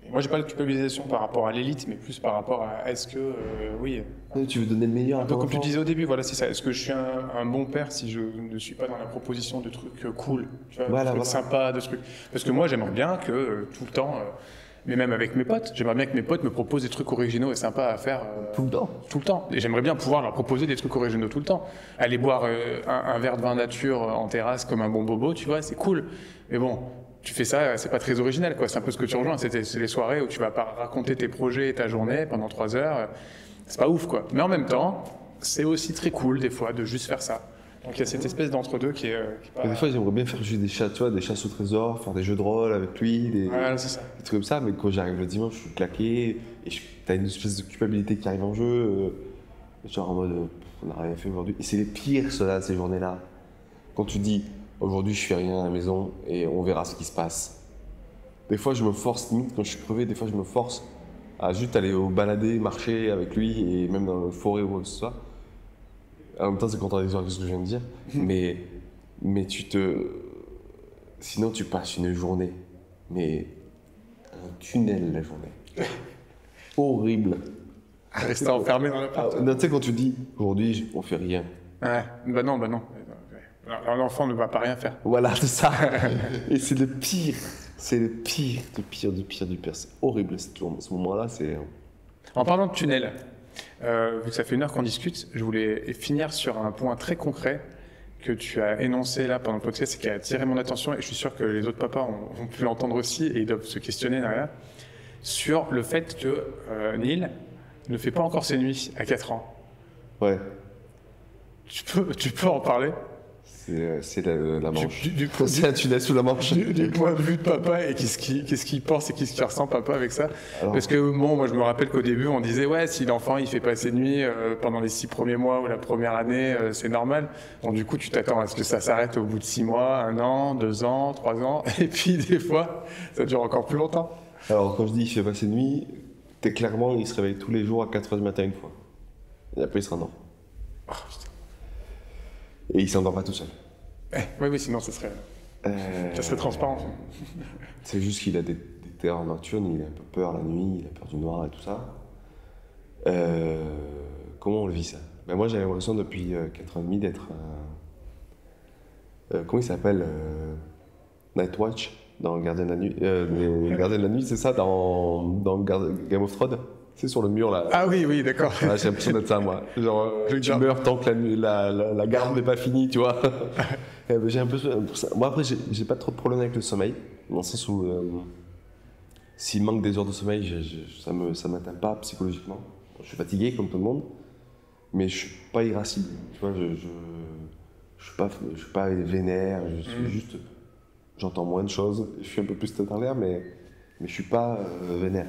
Speaker 1: Moi, j'ai pas de culpabilisation par rapport à l'élite, mais plus par rapport à est-ce que, oui,
Speaker 2: Tu veux donner le meilleur à
Speaker 1: un peu
Speaker 2: ton
Speaker 1: comme tu
Speaker 2: enfant.
Speaker 1: disais au début, voilà, c'est ça. Est-ce que je suis un bon père si je ne suis pas dans la proposition de trucs cool, tu vois,
Speaker 2: Voilà,
Speaker 1: de trucs
Speaker 2: voilà.
Speaker 1: sympas, de trucs. Parce que moi, j'aimerais bien que tout le temps, mais même avec mes potes, j'aimerais bien que mes potes me proposent des trucs originaux et sympas à faire
Speaker 2: Tout le temps.
Speaker 1: tout le temps. Et j'aimerais bien pouvoir leur proposer des trucs originaux tout le temps. Aller boire un verre de vin nature en terrasse comme un bon bobo, tu vois, c'est cool. Mais bon, tu fais ça, c'est pas très original, quoi. C'est un peu ce que tu rejoins. C'est les soirées où tu vas pas raconter tes projets et ta journée pendant 3 heures. C'est pas ouf, quoi. Mais en même temps, c'est aussi très cool, des fois, de juste faire ça. Donc il y a cette espèce d'entre-deux qui est pas...
Speaker 2: Des fois, j'aimerais bien faire juste des chats, tu vois, des chasses au trésor, faire des jeux de rôle avec lui,
Speaker 1: Voilà, c'est ça.
Speaker 2: des trucs comme ça. Mais quand j'arrive le dimanche, je suis claqué et t'as une espèce de culpabilité qui arrive en jeu. Genre en mode, on n'a rien fait aujourd'hui. Et c'est les pires, ceux-là, ces journées-là. Quand tu dis, aujourd'hui, je fais rien à la maison et on verra ce qui se passe. Des fois, je me force, limite, quand je suis crevé, des fois, je me force à juste aller au balader, marcher avec lui et même dans la forêt ou quoi que ce soit. En même temps, c'est contradictoire avec ce que je viens de dire. mais sinon, tu passes une journée. Mais un tunnel, la journée. Horrible.
Speaker 1: Rester enfermé dans l'appart.
Speaker 2: Non, tu sais, quand tu dis, aujourd'hui, on fait rien.
Speaker 1: Ouais, bah non. Un enfant ne va pas rien faire.
Speaker 2: Voilà, c'est ça. Et c'est le pire. C'est le pire, du pire, du pire, du pire. C'est horrible, ce moment-là, c'est...
Speaker 1: En parlant de tunnel, vu que ça fait 1 heure qu'on discute, je voulais finir sur un point très concret que tu as énoncé là pendant le podcast et qui a attiré mon attention, et je suis sûr que les autres papas ont pu l'entendre aussi et ils doivent se questionner derrière, sur le fait que Neil ne fait pas encore ses nuits à 4 ans.
Speaker 2: Ouais,
Speaker 1: Tu peux en parler
Speaker 2: c'est la Manche.
Speaker 1: du
Speaker 2: C'est un tunnel sous la Manche.
Speaker 1: du point de vue de papa, et qu'est-ce qu'il pense et qu'est-ce qu'il ressent papa avec ça?
Speaker 2: Alors-
Speaker 1: Parce que bon, moi je me rappelle qu'au début on disait ouais, si l'enfant il fait pas ses nuits pendant les 6 premiers mois ou la première année, c'est normal. Bon, du coup tu t'attends à ce que ça s'arrête au bout de 6 mois, 1 an, 2 ans, 3 ans, et puis des fois ça dure encore plus longtemps.
Speaker 2: Alors, quand je dis il fait passer nuit, t'es clairement, il se réveille tous les jours à 4h du matin une fois. Et après, il se rendort.
Speaker 1: Oh, putain.
Speaker 2: Et il s'endort pas tout seul.
Speaker 1: Oui, sinon ça serait transparent.
Speaker 2: C'est juste qu'il a des terreurs nocturnes, il a un peu peur la nuit, il a peur du noir et tout ça. Comment on le vit ça? Ben moi j'ai l'impression depuis 4 ans et demi d'être comment il s'appelle Nightwatch dans le Gardien de la Nuit. Les Gardiens de la Nuit, c'est ça dans Game of Thrones? C'est sur le mur là.
Speaker 1: Ah oui, d'accord.
Speaker 2: Ah, j'ai l'impression d'être ça moi. Genre tu meurs tant que la garde n'est pas finie, tu vois. J'ai un peu ça. Moi après j'ai pas trop de problème avec le sommeil, dans le sens où s'il manque des heures de sommeil, ça m'atteint pas psychologiquement. Je suis fatigué comme tout le monde, mais je suis pas irascible. Tu vois, je suis pas vénère. Je suis juste, j'entends moins de choses. Je suis un peu plus tête en l'air, mais je suis pas vénère.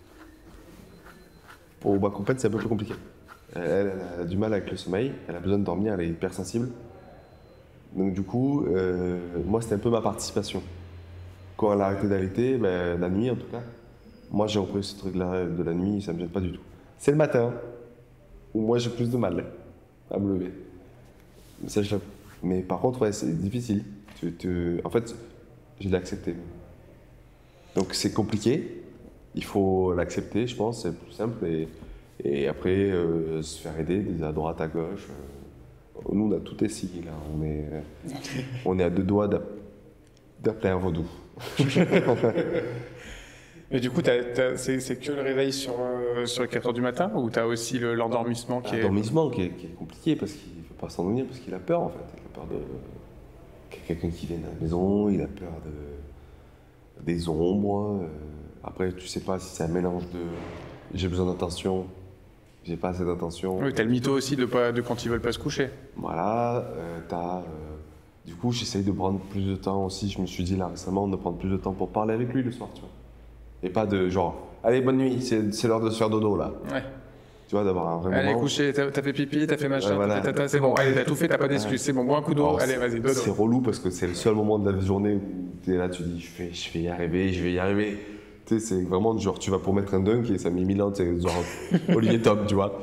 Speaker 2: Pour ma compagne, c'est un peu plus compliqué. Elle a du mal avec le sommeil. Elle a besoin de dormir. Elle est hypersensible. Donc du coup, moi, c'était un peu ma participation. Quand elle a arrêté d'allaiter, ben, la nuit en tout cas, moi j'ai repris ce truc de la nuit, ça me gêne pas du tout. C'est le matin où moi j'ai plus de mal à me lever. Mais par contre, ouais, c'est difficile. En fait, je l'ai accepté. Donc c'est compliqué, il faut l'accepter, je pense, c'est plus simple. Et après, se faire aider à droite, à gauche. Nous, on a tout essayé là. On est à 2 doigts d'appeler un vaudou.
Speaker 1: Mais du coup, c'est que le réveil sur les 4 heures du matin, ou t'as aussi l'endormissement qui est...
Speaker 2: L'endormissement qui est compliqué parce qu'il ne veut pas s'endormir, parce qu'il a peur en fait. Il a peur de quelqu'un qui vienne à la maison, il a peur des ombres. Après, tu sais pas si c'est un mélange de j'ai besoin d'attention, j'ai pas assez d'attention.
Speaker 1: Oui, t'as le mytho aussi de quand ils veulent pas se coucher.
Speaker 2: Voilà, du coup, j'essaye de prendre plus de temps aussi. Je me suis dit là récemment de prendre plus de temps pour parler avec lui le soir, tu vois. Et pas de genre, allez, bonne nuit, c'est l'heure de se faire dodo là.
Speaker 1: Ouais.
Speaker 2: Tu vois, d'avoir un vrai
Speaker 1: Allez,
Speaker 2: moment.
Speaker 1: coucher, t'as fait pipi, t'as fait machin,
Speaker 2: voilà.
Speaker 1: t'as fait tata, c'est bon. Allez, t'as tout fait, t'as pas d'excuses, c'est bon, bois un coup d'eau,
Speaker 2: Alors,
Speaker 1: allez, vas-y, dodo.
Speaker 2: C'est relou parce que c'est le seul moment de la journée où tu es là, tu dis, je vais y arriver, je vais y arriver. Tu sais, c'est vraiment genre, tu vas pour mettre un dunk et ça met 1000 ans, c'est genre Olivier Tom, tu vois.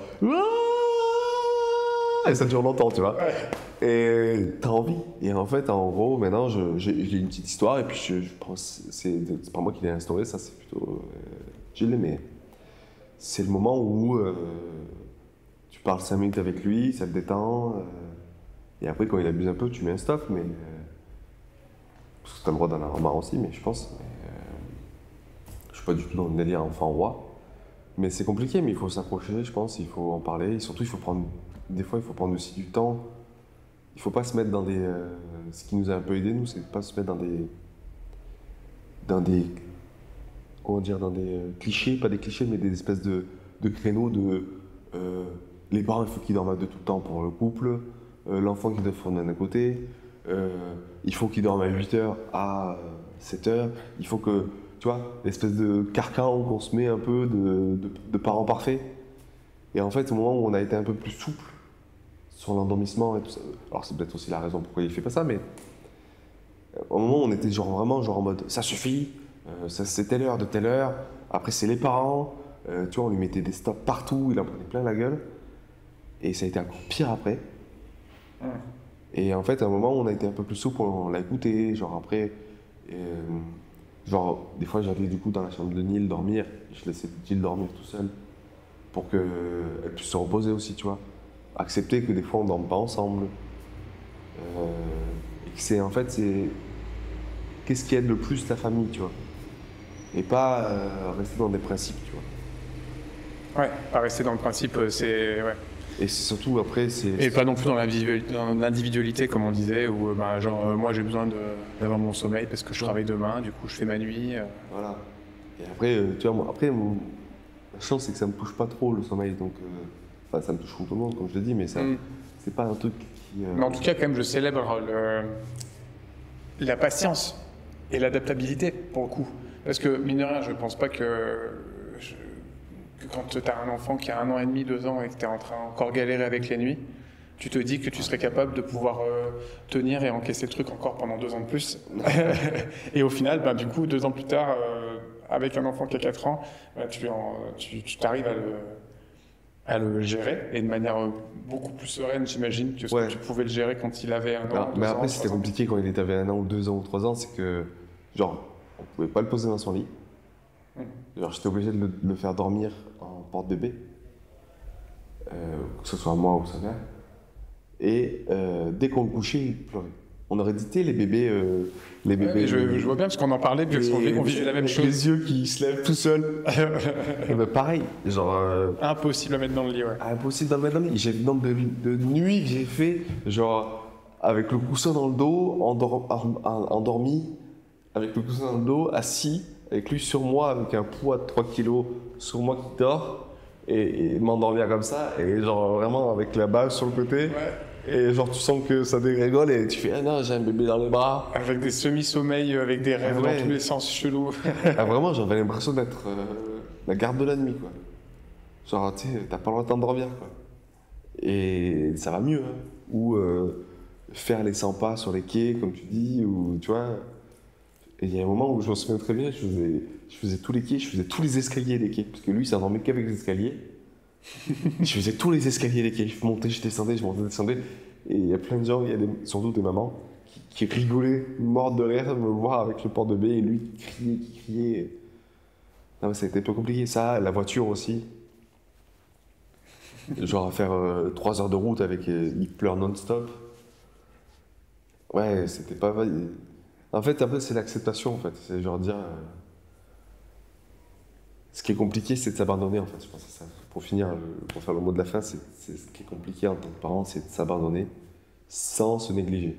Speaker 2: Et ça dure longtemps, tu vois. Et t'as envie. Et en fait, en gros, maintenant, j'ai une petite histoire et puis je pense, c'est pas moi qui l'ai instauré, ça c'est plutôt je l'ai, mais c'est le moment où tu parles 5 minutes avec lui, ça te détend. Et après, quand il abuse un peu, tu mets un stop, mais. Parce que tu as le droit d'en avoir marre aussi, mais je pense. Je suis pas du tout dans le délire enfant roi. Mais c'est compliqué, mais il faut s'approcher, je pense, il faut en parler. Et surtout, des fois, il faut prendre aussi du temps. Il faut pas se mettre dans des. Ce qui nous a un peu aidé, nous, c'est de pas se mettre dans des comment dire, dans des clichés, pas des clichés, mais des espèces de créneaux de les parents, il faut qu'ils dorment à deux tout le temps pour le couple, l'enfant qui doit fournir d'un côté, il faut qu'il dorme à 8h à 7h, il faut que, tu vois, l'espèce de carcan qu'on se met un peu de parents parfaits. Et en fait, au moment où on a été un peu plus souple sur l'endormissement et tout ça, alors c'est peut-être aussi la raison pourquoi il fait pas ça, mais au moment où on était vraiment en mode ça suffit, ça c'est telle heure de telle heure, après c'est les parents, tu vois, on lui mettait des stops partout, il en prenait plein la gueule, et ça a été encore pire après. Et en fait, à un moment où on a été un peu plus souple, on l'a écouté, genre après, genre des fois j'allais du coup dans la chambre de Neil dormir, je laissais Neil dormir tout seul, pour qu'elle puisse se reposer aussi, tu vois. Accepter que des fois on ne dorme pas ensemble. Et que c'est en fait, c'est qu'est-ce qui aide le plus la famille, tu vois. Et pas rester dans des principes, tu vois.
Speaker 1: Ouais, pas rester dans le principe, c'est. Ouais.
Speaker 2: Et c'est surtout après, c'est.
Speaker 1: Et pas non plus dans l'individualité, comme on disait, où moi j'ai besoin d'avoir mon sommeil parce que je travaille demain, du coup je fais ma nuit.
Speaker 2: Voilà. Et après, tu vois, la chance c'est que ça me touche pas trop le sommeil, donc. Enfin, ça me touche comme tout le monde, comme je l'ai dit, mais ça, c'est pas un truc qui.
Speaker 1: Mais en tout cas, quand même, je célèbre la patience et l'adaptabilité, pour le coup. Parce que, mine de rien, je pense pas que quand tu as un enfant qui a 1 an et demi, 2 ans et que tu es en train encore galérer avec les nuits, tu te dis que tu serais capable de pouvoir tenir et encaisser le truc encore pendant 2 ans de plus. Et au final, du coup, 2 ans plus tard, avec un enfant qui a 4 ans, tu t'arrives à le gérer, et de manière beaucoup plus sereine, j'imagine, que ce que tu pouvais le gérer quand il avait 1 an, 2
Speaker 2: mais
Speaker 1: ans,
Speaker 2: après, c'était compliqué quand il avait 1 an ou 2 ans ou 3 ans, c'est que, genre, on pouvait pas le poser dans son lit. Genre, j'étais obligé de le faire dormir en porte-bébé, que ce soit moi ou sa mère. Et dès qu'on le couchait, il pleurait. On aurait dit, les bébés.
Speaker 1: Je vois bien, parce qu'on en parlait, parce qu'on vivait la même chose.
Speaker 2: Les yeux qui se lèvent tout seuls. Et pareil, genre.
Speaker 1: Impossible à mettre dans le lit, ouais.
Speaker 2: Impossible à mettre dans le lit. J'ai le nombre de nuits que j'ai fait, genre, avec le coussin dans le dos, endormi, avec le coussin dans le dos, assis, avec lui sur moi, avec un poids de 3 kilos sur moi qui dort, et m'endormir comme ça, et genre vraiment avec la balle sur le côté.
Speaker 1: Ouais.
Speaker 2: Et genre tu sens que ça dégringole et tu fais ah non j'ai un bébé dans les bras.
Speaker 1: Avec des semi-sommeils, avec des rêves dans tous les sens chelous.
Speaker 2: Vraiment j'avais l'impression d'être la garde de la nuit quoi. Genre tu sais t'as pas le temps de dormir quoi. Et ça va mieux hein. Ou faire les 100 pas sur les quais comme tu dis ou tu vois. Et il y a un moment où je me souviens très bien, je faisais tous les quais, je faisais tous les escaliers des quais parce que lui il s'endormait qu'avec les escaliers. Je faisais tous les escaliers des quais, je montais, je descendais, je descendais. Et il y a plein de gens, surtout des mamans, qui rigolaient, mortes de rire, de me voir avec le porte-bébé et lui qui criait. Non mais ça a été un peu compliqué, ça, la voiture aussi. Genre à faire 3 heures de route avec il pleure non-stop. Ouais, c'était pas... En fait, après c'est l'acceptation en fait, c'est genre dire... Ce qui est compliqué, c'est de s'abandonner, en fait. Je pense que ça, pour finir, pour faire le mot de la fin, c'est ce qui est compliqué en tant que parent, c'est de s'abandonner sans se négliger.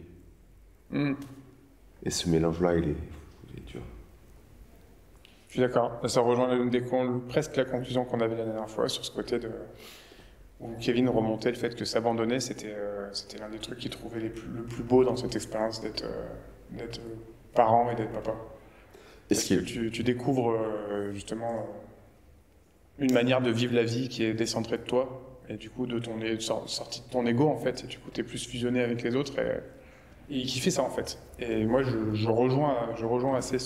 Speaker 2: Et ce mélange-là, il est dur.
Speaker 1: Je suis d'accord. Ça rejoint presque la conclusion qu'on avait la dernière fois sur ce côté où Kevin remontait le fait que s'abandonner, c'était l'un des trucs qu'il trouvait le plus beau dans cette expérience d'être parent et d'être papa. Parce que tu découvres justement une manière de vivre la vie qui est décentrée de toi, et du coup sortie de ton ego en fait, et du coup tu es plus fusionné avec les autres, et il kiffait ça en fait. Et moi je rejoins assez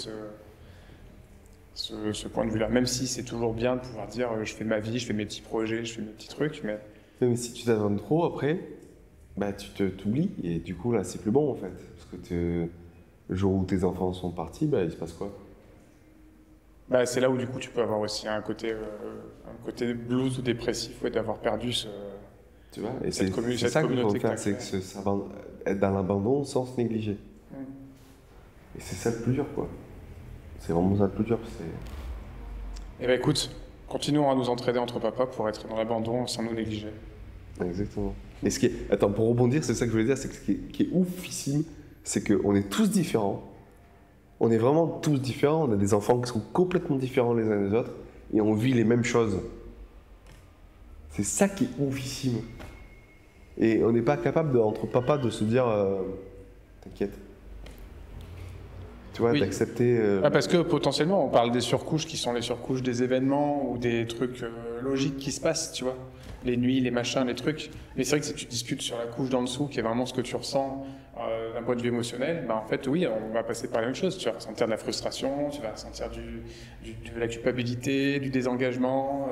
Speaker 1: ce point de vue-là, même si c'est toujours bien de pouvoir dire je fais ma vie, je fais mes petits projets, je fais mes petits trucs, mais...
Speaker 2: Mais si tu t'abandonnes trop après, tu t'oublies, et du coup là c'est plus bon en fait, parce que le jour où tes enfants sont partis, il se passe quoi ?
Speaker 1: Bah, c'est là où du coup tu peux avoir aussi un côté blues ou dépressif, d'avoir perdu
Speaker 2: Tu vois, et c'est
Speaker 1: cette
Speaker 2: ça qu'il faut
Speaker 1: communauté
Speaker 2: faire,
Speaker 1: que
Speaker 2: c'est
Speaker 1: t'as créée.
Speaker 2: être dans l'abandon sans se négliger. Et c'est ça le plus dur, quoi. C'est vraiment ça le plus dur.
Speaker 1: Eh ben écoute, continuons à nous entraider entre papas pour être dans l'abandon sans nous négliger.
Speaker 2: Exactement. Et ce qui est... Attends, pour rebondir, c'est ça que je voulais dire, c'est que ce qui est oufissime, c'est qu'on est tous différents. On est vraiment tous différents. On a des enfants qui sont complètement différents les uns des autres et on vit les mêmes choses. C'est ça qui est oufissime. Et on n'est pas capable, entre papas, de se dire t'inquiète. Tu vois,
Speaker 1: Oui.
Speaker 2: d'accepter.
Speaker 1: Parce que potentiellement, on parle des surcouches qui sont les surcouches des événements ou des trucs logiques qui se passent, tu vois. Les nuits, les machins, les trucs. Mais c'est vrai que si tu discutes sur la couche d'en dessous, qui est vraiment ce que tu ressens d'un point de vue émotionnel, en fait, oui, on va passer par la même chose. Tu vas ressentir de la frustration, tu vas ressentir de la culpabilité, du désengagement,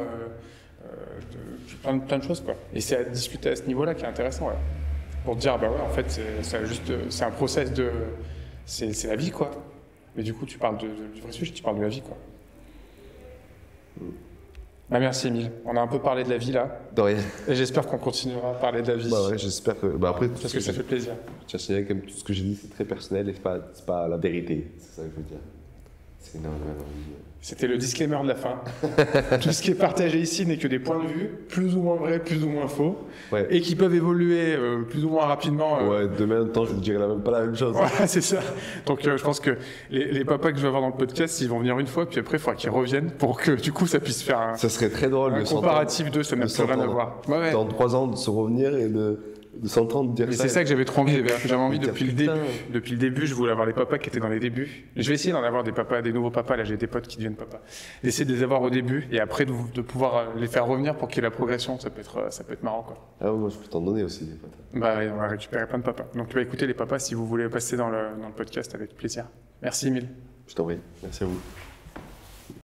Speaker 1: plein de choses, quoi. Et c'est à discuter à ce niveau-là qui est intéressant, ouais. Pour te dire, bah ouais, en fait, c'est un process de... C'est la vie, quoi. Mais du coup, tu parles du vrai sujet, tu parles de la vie, quoi. Bah merci, Émile. On a un peu parlé de la vie, là.
Speaker 2: De rien.
Speaker 1: Et j'espère qu'on continuera à parler de la vie.
Speaker 2: Bah ouais, j'espère que. Bah après,
Speaker 1: Parce que ça fait plaisir.
Speaker 2: Je tiens à signaler que tout ce que j'ai dit, c'est très personnel et c'est pas la vérité. C'est ça que je veux dire. C'est énormément d'envie.
Speaker 1: C'était le disclaimer de la fin. Tout ce qui est partagé ici n'est que des points de vue, plus ou moins vrais, plus ou moins faux,
Speaker 2: Ouais.
Speaker 1: et qui peuvent évoluer plus ou moins rapidement.
Speaker 2: Ouais, demain, en temps, je ne dirai même pas la même chose.
Speaker 1: Voilà, c'est ça. Donc je pense que les papas que je vais avoir dans le podcast, ils vont venir une fois, puis après, il faudra qu'ils reviennent pour que du coup, ça puisse faire un,
Speaker 2: Ça serait très drôle
Speaker 1: un
Speaker 2: de
Speaker 1: comparatif d'eux, ça n'a
Speaker 2: de
Speaker 1: plus rien à
Speaker 2: s'entendre.
Speaker 1: voir. Ouais, ouais.
Speaker 2: Dans 3 ans, de se revenir et de s'entendre dire
Speaker 1: Mais
Speaker 2: ça.
Speaker 1: c'est ça que j'avais trop envie. J'avais envie depuis le début.
Speaker 2: Putain.
Speaker 1: Depuis le début, je voulais avoir les papas qui étaient dans les débuts. Je vais essayer d'en avoir des papas, des nouveaux papas. Là, j'ai des potes qui deviennent papas. D'essayer de les avoir au début et après de pouvoir les faire revenir pour qu'il y ait la progression. Ça peut être marrant, quoi.
Speaker 2: Ah ouais, moi, je peux t'en donner aussi des potes.
Speaker 1: Bah, on va récupérer plein de papas. Donc, écoutez les papas si vous voulez passer dans le podcast avec plaisir. Merci, Emile.
Speaker 2: Je t'en prie. Merci à vous.